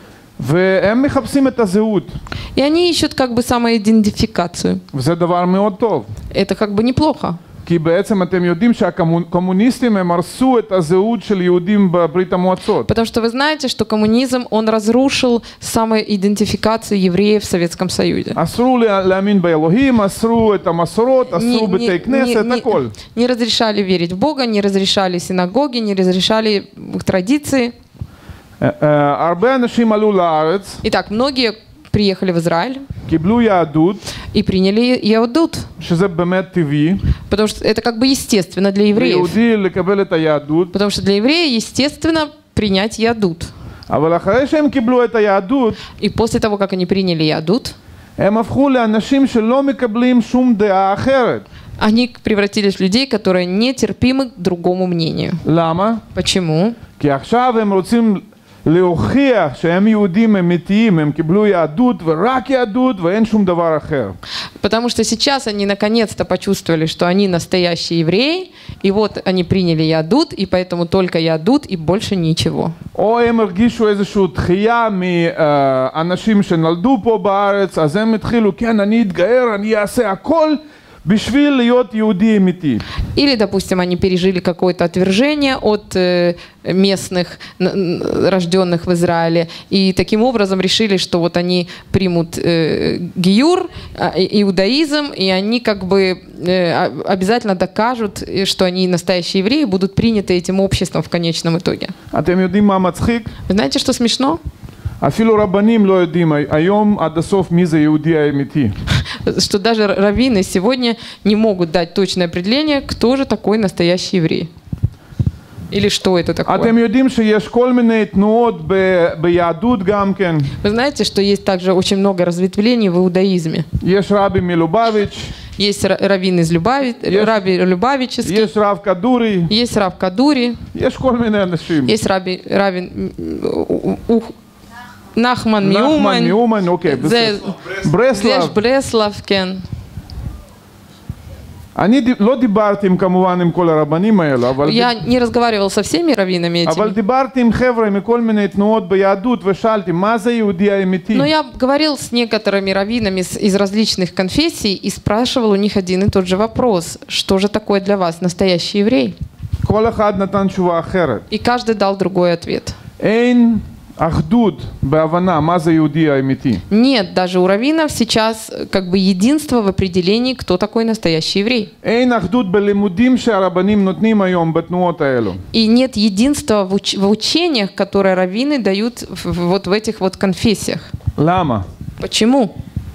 והם מחפשים את הזהות. и они ищут как бы самоидентификацию. וזה דבר מאוד טוב. Это как бы неплохо. כי בעצם אתם יודעים שהקומוניסטים הם הרסו את הזהות של יהודים בברית המועצות. Потому что вы знаете, что коммунизм, он разрушил самоидентификацию евреев в Советском Союзе. אסרו להאמין באלוהים, אסרו את המסורות, Не, אסרו не- בתי כנסת, не- הכל. не разрешали верить в Бога, не разрешали синагоги, не разрешали традиции. אה, אה, הרבה אנשים עלו לארץ, Итак, многие приехали в Израиль קיבלו יהדות, и приняли Иудут, שזה באמת טבעי, потому что это как бы естественно для евреев. ליהודי לקבל את היהדות, Потому что для еврея естественно принять Иудут. אבל אחרי שהם קיבלו את היהדות, И после того, как они приняли Иудут, הם הפכו לאנשים שלא מקבלים שום דעה אחרת. они превратились в людей, которые нетерпимы к другому мнению. למה? Почему? כי עכשיו הם רוצים להוכיח שהם יהודים אמיתיים, הם קיבלו יהדות ורק יהדות ואין שום דבר אחר. Потому что сейчас они наконец-то почувствовали, что они настоящие евреи, и вот они приняли Иудут, и поэтому только Иудут и больше ничего. או הם הרגישו איזושהי דחייה מאנשים שנולדו פה בארץ, אז הם התחילו, כן, אני אתגאר, אני אעשה הכל בשביל להיות יהודי אמיתי. Или, допустим, они пережили какое-то отвержение от э, местных, н- н- рожденных в Израиле, и таким образом решили, что вот они примут э, гиюр, э, иудаизм, и они как бы э, а- обязательно докажут, э, что они настоящие евреи, будут приняты этим обществом в конечном итоге. אתם יודעים מה מצחיק? Вы знаете, что смешно? אפילו רבנים לא יודעים היום עד הסוף מי זה יהודי האמיתי. Что даже раввины сегодня не могут дать точное определение, кто же такой настоящий еврей. Или что это такое. אתם יודעים שיש כל מיני תנועות ב- ביהדות גם כן. Вы знаете, что есть также очень много разветвлений в иудаизме. יש רבי מלובביץ', Есть ра- раввин из Любави, Есть- раби Любавический, יש רב כדורי, есть рав Кадури, יש כל מיני אנשים. есть раби, равин м, у- у- Нахман נחמן Миуман, מיומן, אוקיי, זה- בסדר. Зеш ברסלב. Бреслав, כן. אני ד- לא דיברתי עם, כמובן עם כל הרבנים האלו, אבל, Я не разговаривал со всеми раввинами אבל этими, דיברתי עם חבר'ה מכל מיני תנועות ביהדות ושאלתי מה זה יהודי האמיתי. но я говорил с некоторыми раввинами с- из различных конфессий и спрашивал у них один и тот же вопрос: что же такое для вас настоящий еврей? כל אחד נתן תשובה אחרת. И каждый дал другой ответ. אין אחדות בהבנה מה זה יהודי האמיתי. Нет, даже у раввинов сейчас э, как бы единство в определении, кто такой настоящий еврей. אין אחדות בלימודים שהרבנים נותנים היום בתנועות האלו. И нет единства в, уч- в учениях, которые раввины дают в- в- вот в этих вот конфессиях. למה? Почему?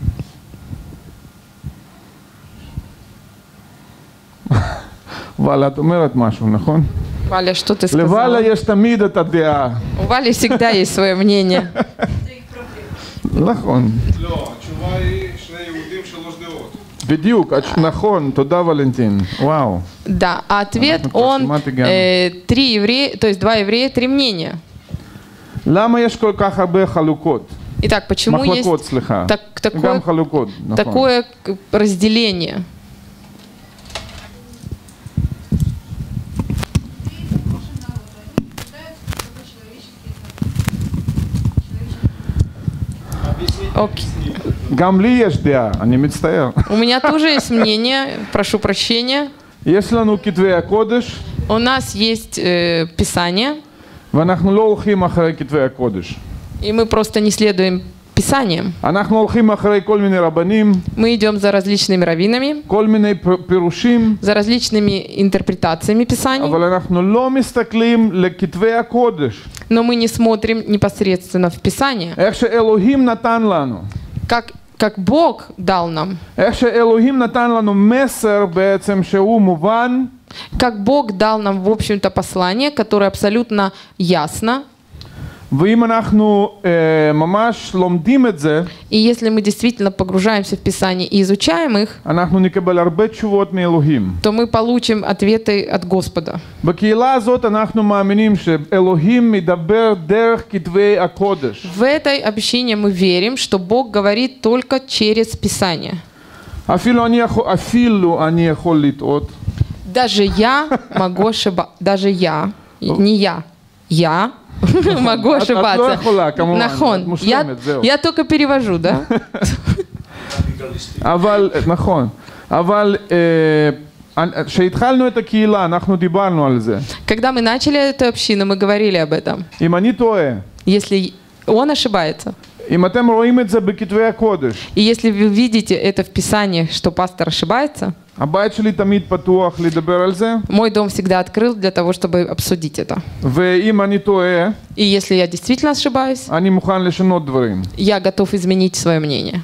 וואלה, את אומרת משהו, נכון? Валя, что ты לוואלה сказала? יש תמיד את הדעה. У Вали всегда есть свое мнение. נכון. לא, התשובה היא שני יהודים שלוש דעות. בדיוק, את- נכון, תודה ולנטין. וואו. Да, а ответ Ага, он просматривай, Ганя. э, три еврея, то есть два еврея, три мнения. למה יש כל כך הרבה חלוקות? Итак, почему есть מחלקות, סליחה. так- такое, גם חלוקות, נכון. такое к- разделение? Окей. גם לי יש דעה, אני מצטער. У меня тоже есть мнение, прошу прощения. יש לנו כתבי הקודש, У нас есть э, Писание, ואנחנו לא הולכים אחרי כתבי הקודש. и мы просто не следуем Писаниям. אנחנו הולכים אחרי כל מיני רבנים, Мы идем за различными раввинами, כל מיני פ- פירושים, за различными интерпретациями Писаний, אבל אנחנו לא מסתכלים לכתבי הקודש. но мы не смотрим непосредственно в Писание. איך שאלוהים נתן לנו. Как, как Бог дал нам, איך שאלוהים נתן לנו מסר בעצם שהוא מובן, как Бог дал нам, в общем-то, послание, которое абсолютно ясно. ואם אנחנו אה, ממש לומדים את זה, И если мы действительно погружаемся в Писание и изучаем их, אנחנו נקבל הרבה תשובות מאלוהים. то мы получим ответы от Господа. בקהילה הזאת אנחנו מאמינים שאלוהים מדבר דרך כתבי הקודש. В этой общине мы верим, что Бог говорит только через Писание. אפילו אני יכול, אפילו אני יכול לטעות. Даже я могу ошибаться. Даже я, не я, я могу את- את לא ошибаться. יכולה, כמובן, את Нахон. Я, מושלמת, זהו. я только перевожу, да? אבל, נכון, אבל אה, כשהתחלנו את הקהילה אנחנו דיברנו על זה. Когда мы начали эту общину, мы говорили об этом. אם אני טועה, Если он ошибается, אם אתם רואים את זה בכתבי הקודש, и если вы видите это в Писании, что пастор ошибается, הבית שלי תמיד פתוח לדבר על זה, мой дом всегда открыт для того, чтобы обсудить это. ואם אני טועה, И если я действительно ошибаюсь, אני מוכן לשנות דברים. я готов изменить свое мнение.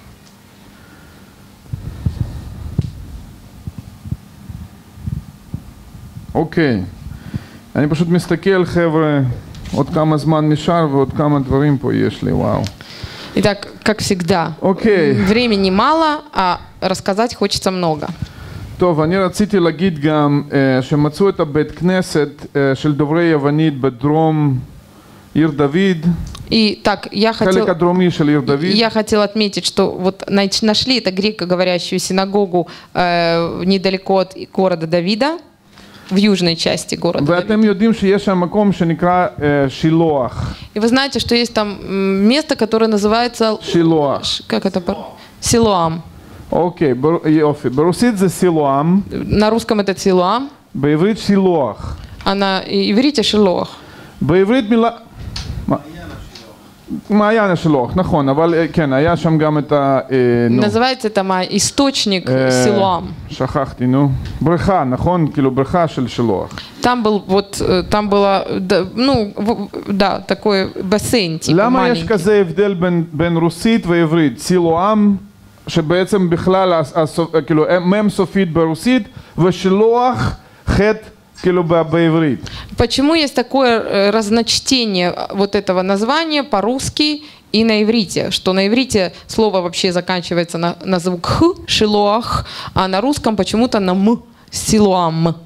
אוקיי, אני פשוט מסתכל, חבר'ה, עוד כמה זמן נשאר ועוד כמה דברים פה יש לי, וואו. Итак, как всегда, אוקיי, времени мало, а рассказать хочется много. טוב, אני רציתי להגיד גם אה, שמצאו את הבית כנסת אה, של דוברי יוונית בדרום עיר דוד, И так, я חלק хотел, הדרומי של עיר דוד, я хотел отметить, что вот нач- нашли это грекоговорящую синагогу э, недалеко от города Давида, в южной части города Давида. ואתם יודעים שיש שם מקום שנקרא אה, שילוח, И вы знаете, что есть там м, место, которое называется... שילוח. Ш- Как это? по- Силуам. אוקיי, בר... יופי, ברוסית זה סילואם, На русском это Силуам, בעברית שילוח. а на иврите Шилох. בעברית מילה... מה? מעיין השילוח, נכון, אבל אה, כן, היה שם גם את ה... אה, נו, Называется это ма- источник אה, Силуам. שכחתי, נו. בריכה, נכון? כאילו בריכה של שילוח. Там был вот, э, там было, да, ну, в- да, такой бассейн типа למה יש маленький. כזה הבדל בין, בין רוסית ועברית? סילואם, שבעצם בכלל, הס- הסופ- כאילו, מם סופית ברוסית, ושילוח חטא כאילו ב- בעברית. Почему есть такое э, разночтение э, вот этого названия по-русски и на иврите? Что на иврите слово вообще заканчивается на, на звук х, шилуах, а на русском почему-то на м, силуам.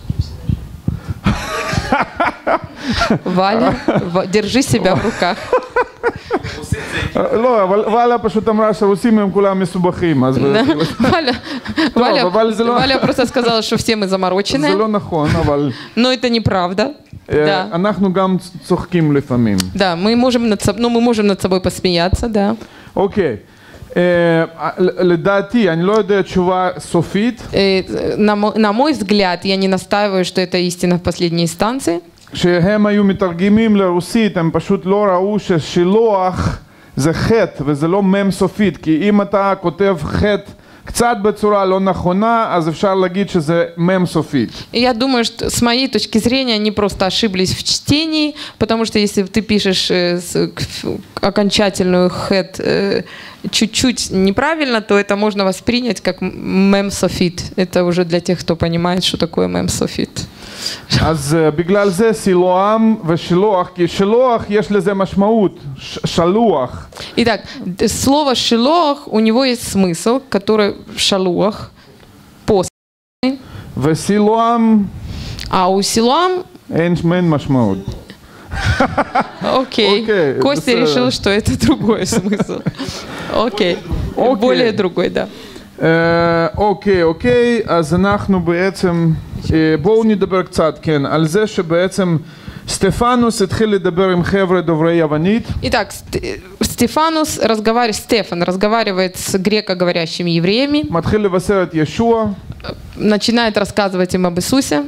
Валя, в- держи себя в руках. רוסית זה לא, אבל ואלה פשוט אמרה שרוסים הם כולם מסובכים, אז Да. Валя, Валя, אבל זה לא- Валя просто сказала, что все мы זה замороченные, לא נכון, אבל но это неправда. אה, Да. אנחנו גם צוחקים לפעמים. Да, мы можем над, соб- ну, мы можем над собой посмеяться, да. אוקיי, אה, לדעתי, אני לא יודע תשובה סופית, Э, На, мо- на мой взгляд, я не настаиваю, что это истина в последней инстанции. כשהם היו מתרגמים לרוסית, הם פשוט לא ראו ששילוח זה חטא וזה לא מם סופית, כי אם אתה כותב חטא קצת בצורה לא נכונה, אז אפשר להגיד שזה מם סופית. И я думаю, что с моей точки зрения они просто ошиблись в чтении, потому что если ты пишешь э, с- к- ф- окончательную хэт э, чуть-чуть неправильно, то это можно воспринять как мемсофит. Это уже для тех, кто понимает, что такое мемсофит. אז אה, בגלל זה סילואם ושילוח, כי שילוח יש לזה משמעות, ש- שלוח. Итак, д- слово «шилох», у него есть смысл, который «шалуах», пост, וסילואם а у «силуам» אין אין משמעות. Окей. Окей, Костя בסדר. решил, что это другой смысл. Окей. Окей. Более другой, да. אה, אוקיי, אוקיי, אז אנחנו בעצם, אה, בואו נדבר קצת, כן, על זה שבעצם סטפנוס התחיל לדבר עם חבר'ה דוברי יוונית. Итак, Ст- Стефанус разговаривает, Стефан разговаривает с грекоговорящими евреями, מתחיל לבשר את ישוע, начинает рассказывать им об Иисусе.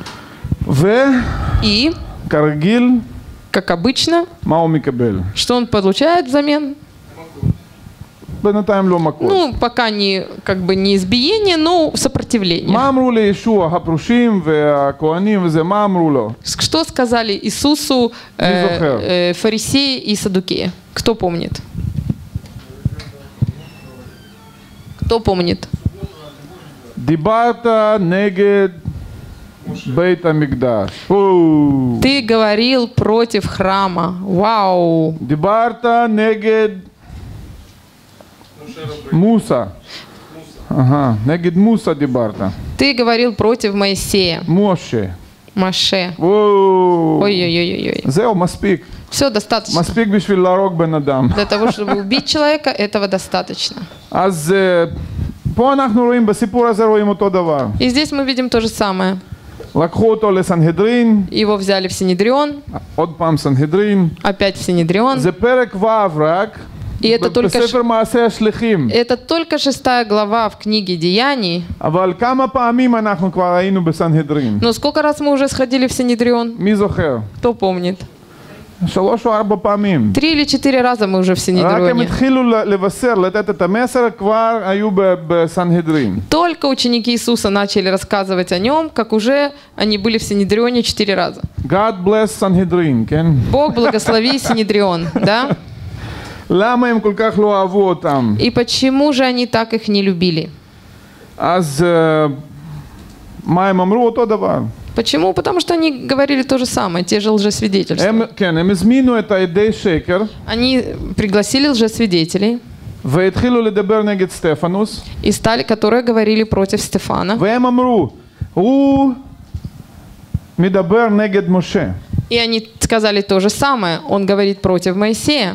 И, וכרגיל, как обычно, מה הוא מקבל? что он получает взамен? בינתיים לא מכות. Ну, пока не, как бы не избиение, но сопротивление. מה אמרו לישוע הפרושים והכהנים וזה, מה אמרו לו? Что сказали Иисусу э, э, фарисеи и саддукеи? Кто помнит? Кто помнит? דיברת נגד בית המקדש. או, Ты говорил против храма. Вау! דיברת נגד מוסה. אהה, נגד מוסה דיברת. Ты говорил против Моисея, משה. Маше. או, Ой-ой-ой-ой. זהו, מספיק. Все достаточно. מספיק בשביל להרוג בן אדם. Для того, чтобы убить человека, этого достаточно. אז אה, פה אנחנו רואים, בסיפור הזה רואים אותו דבר. И здесь мы видим то же самое. לקחו אותו לסנהדרין, Его взяли в Синедрион, עוד פעם סנהדרין. опять в Синедрион. זה פרק ו' רק, И это только, ш- בספר מעשי השליחים. это только шестая глава в книге Деяний. אבל כמה פעמים אנחנו כבר היינו בסנהדרין? Но сколько раз мы уже сходили в Синедрион? מי זוכר? Кто помнит? שלוש או ארבע פעמים. Три или четыре раза мы уже в רק הם Синедрионе. התחילו ל- לבשר, לתת את המסר, כבר היו ב- בסנהדרין. Только ученики Иисуса начали рассказывать о нем, как уже они были в Синедрионе четыре раза. God bless סנהדרין, כן? Бог благослови Синедрион, да? למה הם כל כך לא אהבו אותם? И почему же они так их не любили? אז אה, מה הם אמרו? אותו דבר. Почему? Потому что они говорили то же самое, те же лжесвидетельства. הם, כן, הם הזמינו את העדי שקר, Они пригласили лжесвидетелей, והתחילו לדבר נגד סטפנוס, и стали, которые говорили против Стефана. והם אמרו, הוא מדבר נגד משה. И они сказали то же самое. Он говорит против Моисея.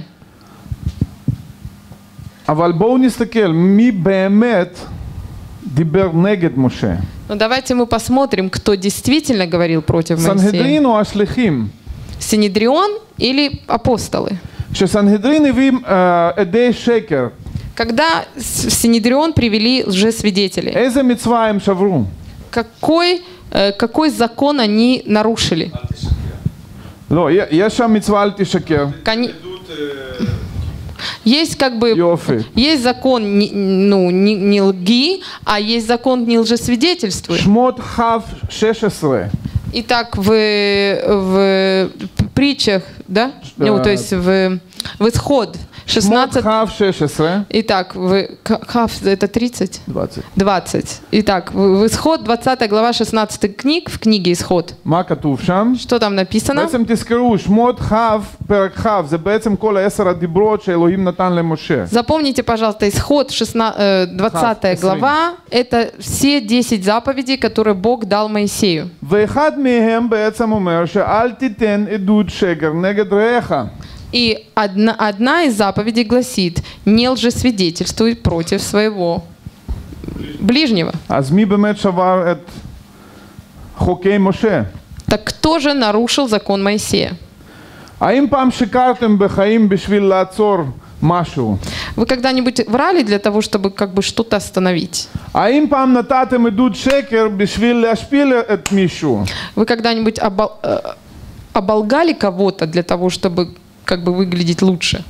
אבל בואו נסתכל, מי באמת דיבר נגד משה? Но давайте мы посмотрим, кто действительно говорил против Моисея. סנהדרין או השליחים? Синедрион или апостолы? כשסנהדרין הביא אה, עדי שקר, Когда с- в Синедрион привели лжесвидетелей, איזה מצווה הם שברו? какой, э, какой закон они нарушили? לא, יש שם מצווה אל תשקר. Кони- עדות אה, Есть как бы יופי. есть закон не, ну, не, не лги, а есть закон не лжесвидетельствуй. שמות כ' שש עשרה. Итак, в, в притчах, да? Да. Ну, то есть в, в исход שמות шестнадцать. כ' שש עשרה. Итак, в К- Каф, это тридцать? двадцать. двадцать. Итак, в, в исход двадцатая глава шестнадцатый книг в книге Исход. מה כתוב שם? Что там написано? בעצם תזכרו, שמות כ', פרק כ', זה בעצם כל העשר הדיברות שאלוהים נתן למשה. Запомните, пожалуйста, Исход шестнадцать, э, двадцатая Хав, глава. Это все десять заповедей, которые Бог дал Моисею. ואחד מהם בעצם אומר שאל תיתן עדות שקר נגד רעך. И одна, одна из заповедей гласит: не лжесвидетельствуй против своего ближнего. אז מי באמת שבר את חוקי משה? Так кто же нарушил закон Моисея? האם פעם שיקרתם בחיים בשביל לעצור משהו? Вы когда-нибудь врали для того, чтобы как бы что-то остановить? האם פעם נתתם עדות שקר בשביל להשפיל את מישהו? Вы когда-нибудь обол- э, оболгали кого-то для того, чтобы как бы выглядеть лучше?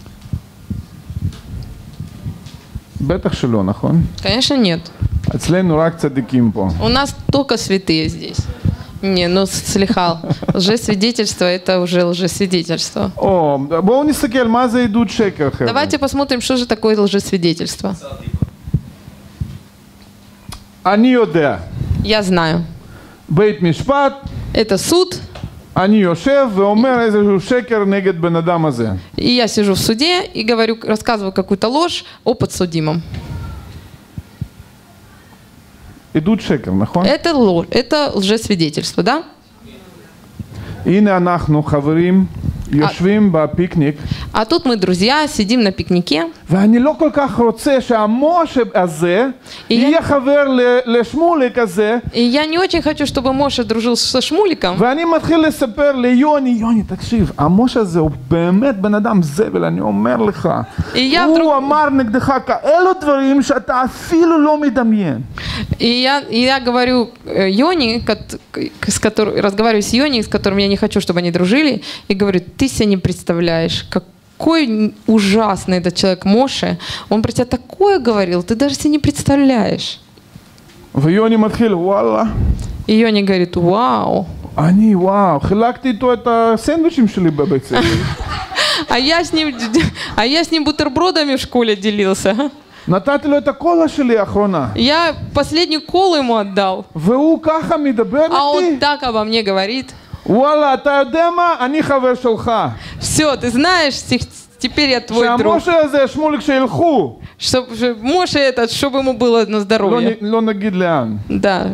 בטח שלא, נכון? Конечно, нет. אצלנו רק צדיקים פה. У нас только святые здесь. Не, ну слыхал. Лжесвидетельство — это уже лжесвидетельство. או, בואו נסתכל מה זה עדות שקר, חבר'ה. Давайте посмотрим, что же такое лжесвидетельство. אני יודע, Я знаю. בית משפט, Это суд, אני יושב ואומר איזשהו שקר נגד בן אדם הזה. и я сижу в суде и говорю, рассказываю какую-то ложь о подсудимом. עדות שקר, נכון? Это ложь, это лжесвидетельство, да? הנה אנחנו חברים, יושבים בפיקניק, А тут мы, друзья, сидим на пикнике, ואני לא כל כך רוצה שהמשה הזה И я- יהיה חבר ל- לשמוליק הזה, и я не очень хочу, чтобы Моша дружил со Шмуликом. ואני מתחיל לספר ליוני, יוני, תקשיב, המשה הזה הוא באמת בן אדם זבל, אני אומר לך. И я הוא вдруг... אמר נגדך כאלו דברים שאתה אפילו לא מדמיין. И я, и я говорю э, Йоне, кот- к- с которой, разговариваю с Йоней, с которым я не хочу, чтобы они дружили, и говорю, ты себе не представляешь, какой н- ужасный этот человек Моше. Он про тебя такое говорил, ты даже себе не представляешь. ויוני מתחיל, וואלה, И Йони говорит, вау. אני, וואו, חילקתי איתו את הסנדוויצ'ים שלי בבית ספר. А я с ним, а я с ним бутербродами в школе делился. נתתי לו את הקולה שלי האחרונה. Я последнюю колу ему отдал. והוא ככה מדבר А он איתי? так обо мне говорит. וואלה, אתה יודע מה? אני חבר שלך. Все, ты знаешь, тех- теперь я твой друг. שהמשה הזה, שמוליק, שילכו. Чтобы Моше этот, чтобы ему было на לא, здоровье. נ- לא נגיד לאן. Да.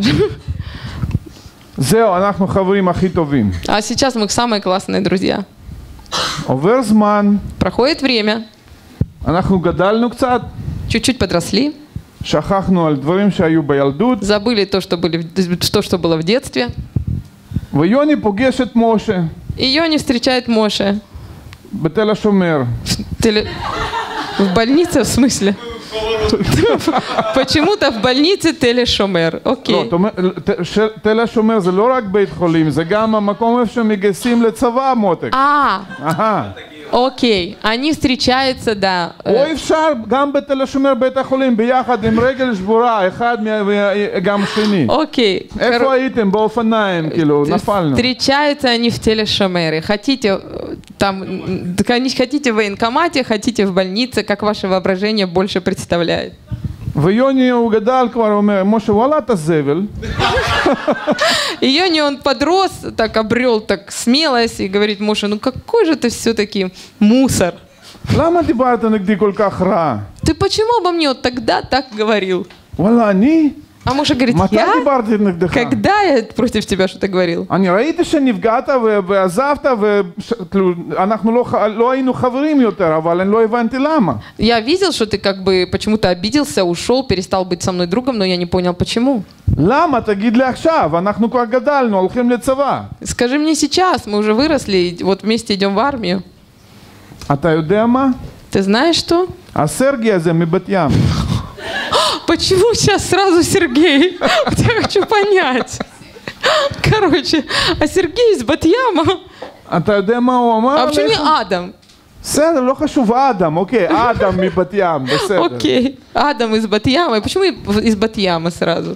זהו, אנחנו חברים הכי טובים. А сейчас мы самые классные друзья. עובר זמן, Проходит время, אנחנו גדלנו קצת, чуть-чуть подросли, שכחנו על דברים שהיו בילדות, забыли то, что, были, в- то, что было в детстве. ויוני פוגש את משה И Йони встречает Моше. בתל השומר. В теле- В больнице, в смысле? Почему-то в больнице Телешомер. לא, Окей. אתה אומר, ת- ש- תל השומר זה לא רק בית חולים, זה גם המקום איפה שמגייסים לצבא, מותק. А, אהה. окей. Они встречаются, да. או э, אפשר גם בתל השומר בית החולים ביחד עם רגל שבורה, אחד מה- וגם שני. Окей. איפה Кор- הייתם? באופניים, כאילו, То есть נפלנו. Встречаются они в Телешомере. Хотите э, там, м, так они- хотите в военкомате, хотите в больнице, как ваше воображение больше представляет. ויוני הוא גדל כבר, אומר, משה, וואלה אתה זבל. И Йони, он подрос, так обрел так смелость и говорит, Моша, ну какой же ты все-таки мусор. למה דיברת נגדי כל כך רע? Ты почему обо мне вот тогда так говорил? וואלה, אני? А Моша говорит, מתי я? דיברתי נגדך? Когда я против тебя что-то говорил? אני ראיתי שנפגעת ו- ועזבת, ואנחנו לא, ח- לא היינו חברים יותר, אבל אני לא הבנתי למה. Я видел, что ты как бы почему-то обиделся, ушел, перестал быть со мной другом, но я не понял, почему. למה? תגיד לי עכשיו, אנחנו כבר גדלנו, הולכים לצבא. Скажи мне сейчас, мы уже выросли, и вот вместе идем в армию. אתה יודע מה? Ты знаешь что? הסרגי הזה מבת ים. Почему сейчас сразу Сергей? Я хочу понять. Короче, а Сергей из Батьяма? אתה יודע מה הוא אמר А почему не עליך? Адам? בסדר, לא חשוב, אדם, אוקיי, אדם מבת ים, בסדר. Окей. Адам из Батьяма. И почему из Батьяма сразу?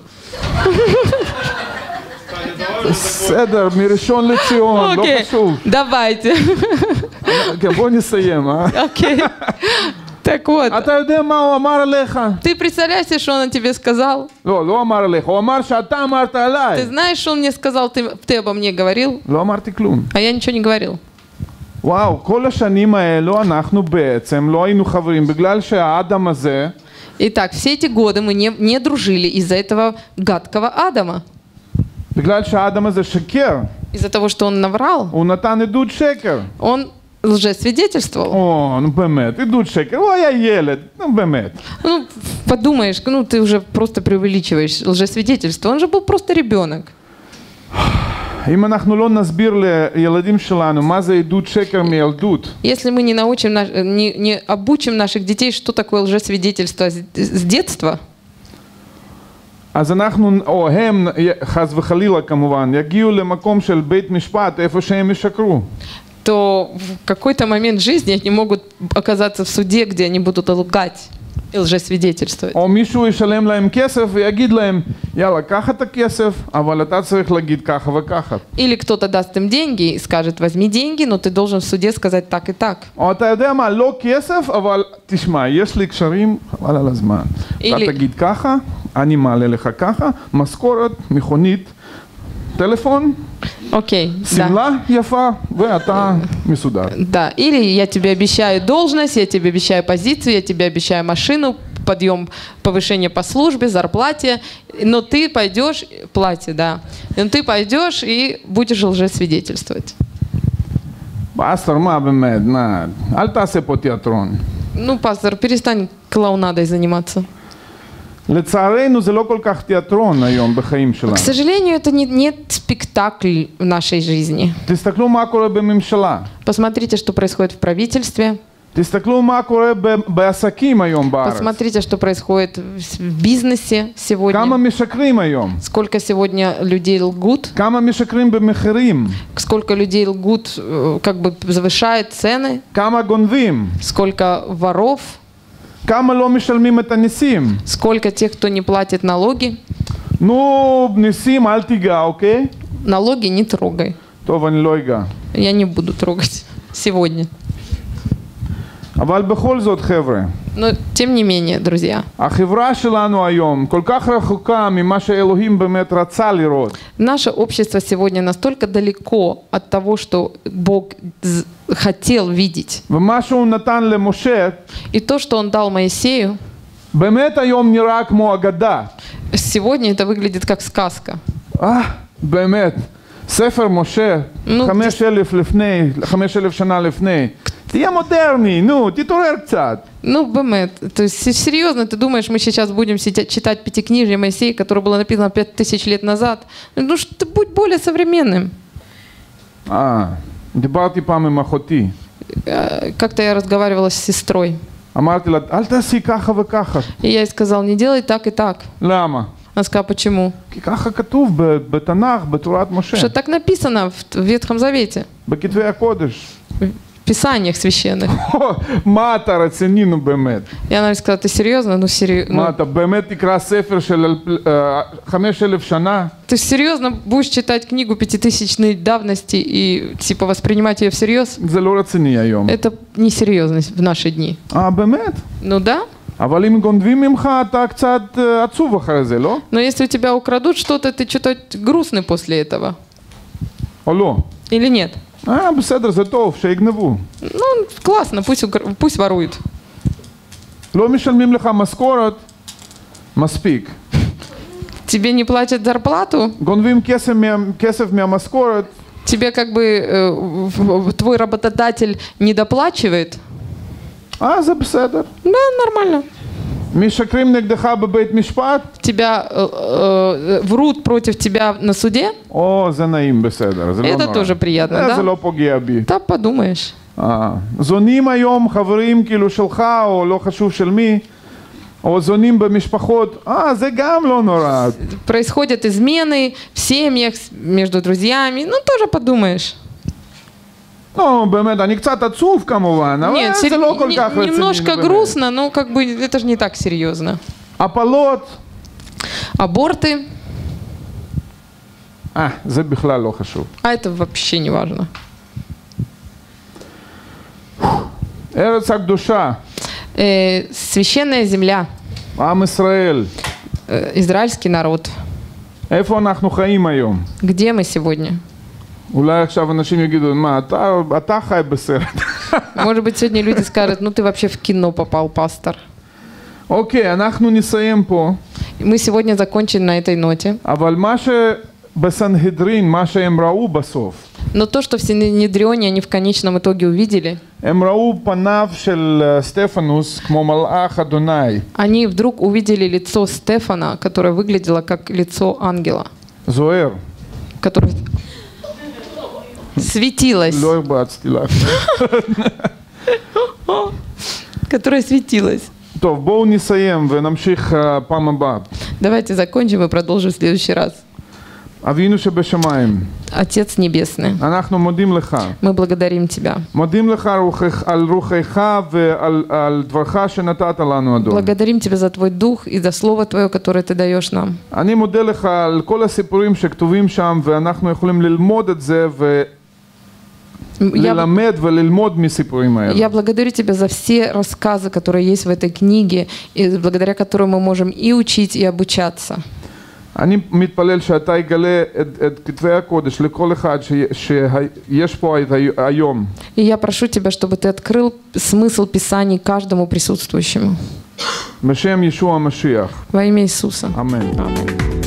בסדר, מראשון לציון, לא Окей. חשוב. Давайте. כן, בוא נסיים, אה? Окей. Так вот. אתה יודע מה הוא אמר עליך? Ты представляешь себе, что он тебе сказал? לא, לא אמר עליך, הוא אמר שאתה אמרת Ты עליי. знаешь, что он мне сказал, ты, ты обо мне говорил? לא אמרתי כלום. А я ничего не говорил. וואו, כל השנים האלו אנחנו בעצם לא היינו חברים, בגלל שהאדם הזה, Итак, все эти годы мы не, не дружили из-за этого гадкого Адама. בגלל שהאדם הזה שקר, Из-за того, что он наврал, הוא נתן עדות שקר. он лжесвидетельствовал. או, נו באמת, עדות שקר, הוא היה ילד, נו באמת. Ну, подумаешь, ну ты уже просто преувеличиваешь лжесвидетельство. Он же был просто ребенок. אם אנחנו לא נסביר לילדים שלנו מה זה עדות שקר מילדות, Если мы не научим, наш- не, не обучим наших детей, что такое лжесвидетельство с, с детства, אז אנחנו, או הם, חס וחלילה כמובן, יגיעו למקום של בית משפט איפה שהם ישקרו. то в какой-то момент жизни они могут оказаться в суде, где они будут лгать и лжесвидетельствовать. או מישהו ישלם להם כסף ויגיד להם, יאללה, קח את הכסף, אבל אתה צריך להגיד ככה וככה. Или кто-то даст им деньги и скажет, возьми деньги, но ты должен в суде сказать так и так. או אתה יודע מה, לא כסף, אבל תשמע, יש לי קשרים, חבל על הזמן. אילי- אתה תגיד ככה, אני מעלה לך ככה, משכורת, מכונית, טלפון, Окей, да. שמלה יפה, ואתה מסודר. Да, или я тебе обещаю должность, я тебе обещаю позицию, я тебе обещаю машину, подъем, повышение по службе, зарплате, но ты пойдешь, платье, да, но ты пойдешь и будешь лжесвидетельствовать. פסטור, מה באמת, מה, אל תעשה פה תיאטרון. Ну, пастор, перестань клоунадой заниматься. לצערנו זה לא כל כך תיאטרון היום בחיים שלנו. К сожалению, это не, нет спектакль в нашей жизни. תסתכלו מה קורה בממשלה. Посмотрите, что происходит в правительстве. תסתכלו מה קורה ב- בעסקים היום בארץ. Посмотрите, что происходит в в бизнесе сегодня. כמה משקרים היום. Сколько сегодня людей лгут. כמה משקרים במחירים. Сколько людей лгут, э, как бы завышают цены. כמה גונבים. Сколько воров. כמה לא משלמים את הניסים. Сколько тех, кто не платит налоги. נו, ניסים אל תיגע, אוקיי? Налоги не трогай. טוב, אני לא אגע. Я не буду трогать сегодня. אבל בכל זאת, חבר'ה, Но тем не менее, друзья, החברה שלנו היום כל כך רחוקה ממה שאלוהים באמת רצה לראות. наше общество сегодня настолько далеко от того, что Бог з- хотел видеть. ומה שהוא נתן למשה, И то, что Он дал Моисею, באמת היום נראה כמו אגדה. сегодня это выглядит как сказка. אה, באמת. ספר משה, נו, חמש אלף לפני, חמש אלף שנה לפני. תהיה מודרני, נו, תתעורר קצת. Ну, Бэмет, то есть се- серьезно, ты думаешь, мы сейчас будем сидя- читать Пятикнижие Моисея, которое было написано пять тысяч лет назад? Ну, что ты будь более современным. אה, דיברתי פעם עם אחותי. Э, Как-то я разговаривала с сестрой, אמרתי לה, אל תעשי ככה וככה. и я ей сказал, не делай так и так. למה? Она сказала, почему? כי ככה כתוב ב- בתנ"ך, בתורת משה, Что так написано в в Ветхом Завете, בכתבי הקודש. в Писаниях священных. הו, מה אתה רציני, נו באמת? И она сказала, ты серьезно? Ну, серьезно. מה, אתה באמת תקרא ספר של אל- אה, חמש אלף שנה? Ты серьезно будешь читать книгу пятитысячной давности и типа воспринимать ее всерьез? זה לא רציני היום. Это несерьезность в наши дни. אה, באמת? Ну да, אבל אם גונבים ממך, אתה קצת אה, עצוב אחרי זה, לא? но если у тебя украдут что-то, ты что-то грустный после этого. או לא? Или нет? אה, בסדר, זה טוב, שיגנבו. Ну, классно, пусть, укра- пусть воруют. לא משלמים לך משכורת, מספיק. Тебе не платят зарплату, גונבים כסף, מה, כסף מהמשכורת, тебе как бы э, в- в- твой работодатель не доплачивает. אה, זה בסדר. Да, нормально. משקרים נגדך בבית משפט, Тебя э, э, врут против тебя на суде, או, זה נעים, בסדר, זה לא это נורא. тоже приятно, אה, да? זה לא פוגע בי. Да, подумаешь. אה, זונים היום חברים כאילו שלך, או לא חשוב של מי, או זונים במשפחות, אה, זה גם לא נורא. Происходят измены в семьях, с- между друзьями, ну тоже подумаешь. לא, באמת, אני קצת עצוב כמובן, אבל Нет, זה сер- לא כל не- כך רציני. немножко באמת. грустно, но как бы это же не так серьезно. הפלות, Аборты, אה, זה בכלל לא חשוב. а это вообще не важно. ארץ הקדושה, Э, священная земля, עם ישראל, э, израильский народ. איפה אנחנו חיים היום? Где мы сегодня? אולי עכשיו אנשים יגידו, מה, אתה, אתה חי בסרט. Может быть, сегодня люди скажут, ну ты вообще в кино попал, пастор. אוקיי, אנחנו נסיים פה, И мы сегодня закончим на этой ноте. אבל מה שבסנהדרין, מה שהם ראו בסוף, Но то, что в Синедрионе они в конечном итоге увидели, הם ראו פניו של אה, סטפנוס כמו מלאך אדוני, они вдруг увидели лицо Стефана, которое выглядело как лицо ангела, זוהר. которое светилось, לא הרבצתי לך. которое светилось. טוב, בואו נסיים ונמשיך אה, פעם הבאה. Давайте закончим и продолжим в следующий раз. אבינו שבשמיים, Отец Небесный, אנחנו מודים לך. мы благодарим Тебя. מודים לך רוחך, על רוחך ועל על דברך שנתת לנו, אדון. Благодарим Тебя за Твой Дух и за Слово Твое, которое Ты даешь нам. אני מודה לך על כל הסיפורים שכתובים שם, ואנחנו יכולים ללמוד את זה Я, וללמד וללמוד מסיפורים האלה. я благодарю Тебя за все рассказы, которые есть в этой книге, и благодаря которым мы можем и учить, и обучаться. אני מתפלל שאתה יגלה את, את כתבי הקודש לכל אחד ש, שיש פה את היום. И я прошу Тебя, чтобы Ты открыл смысл Писаний каждому присутствующему. בשם ישוע המשיח. Во имя Иисуса. אמן. Аминь.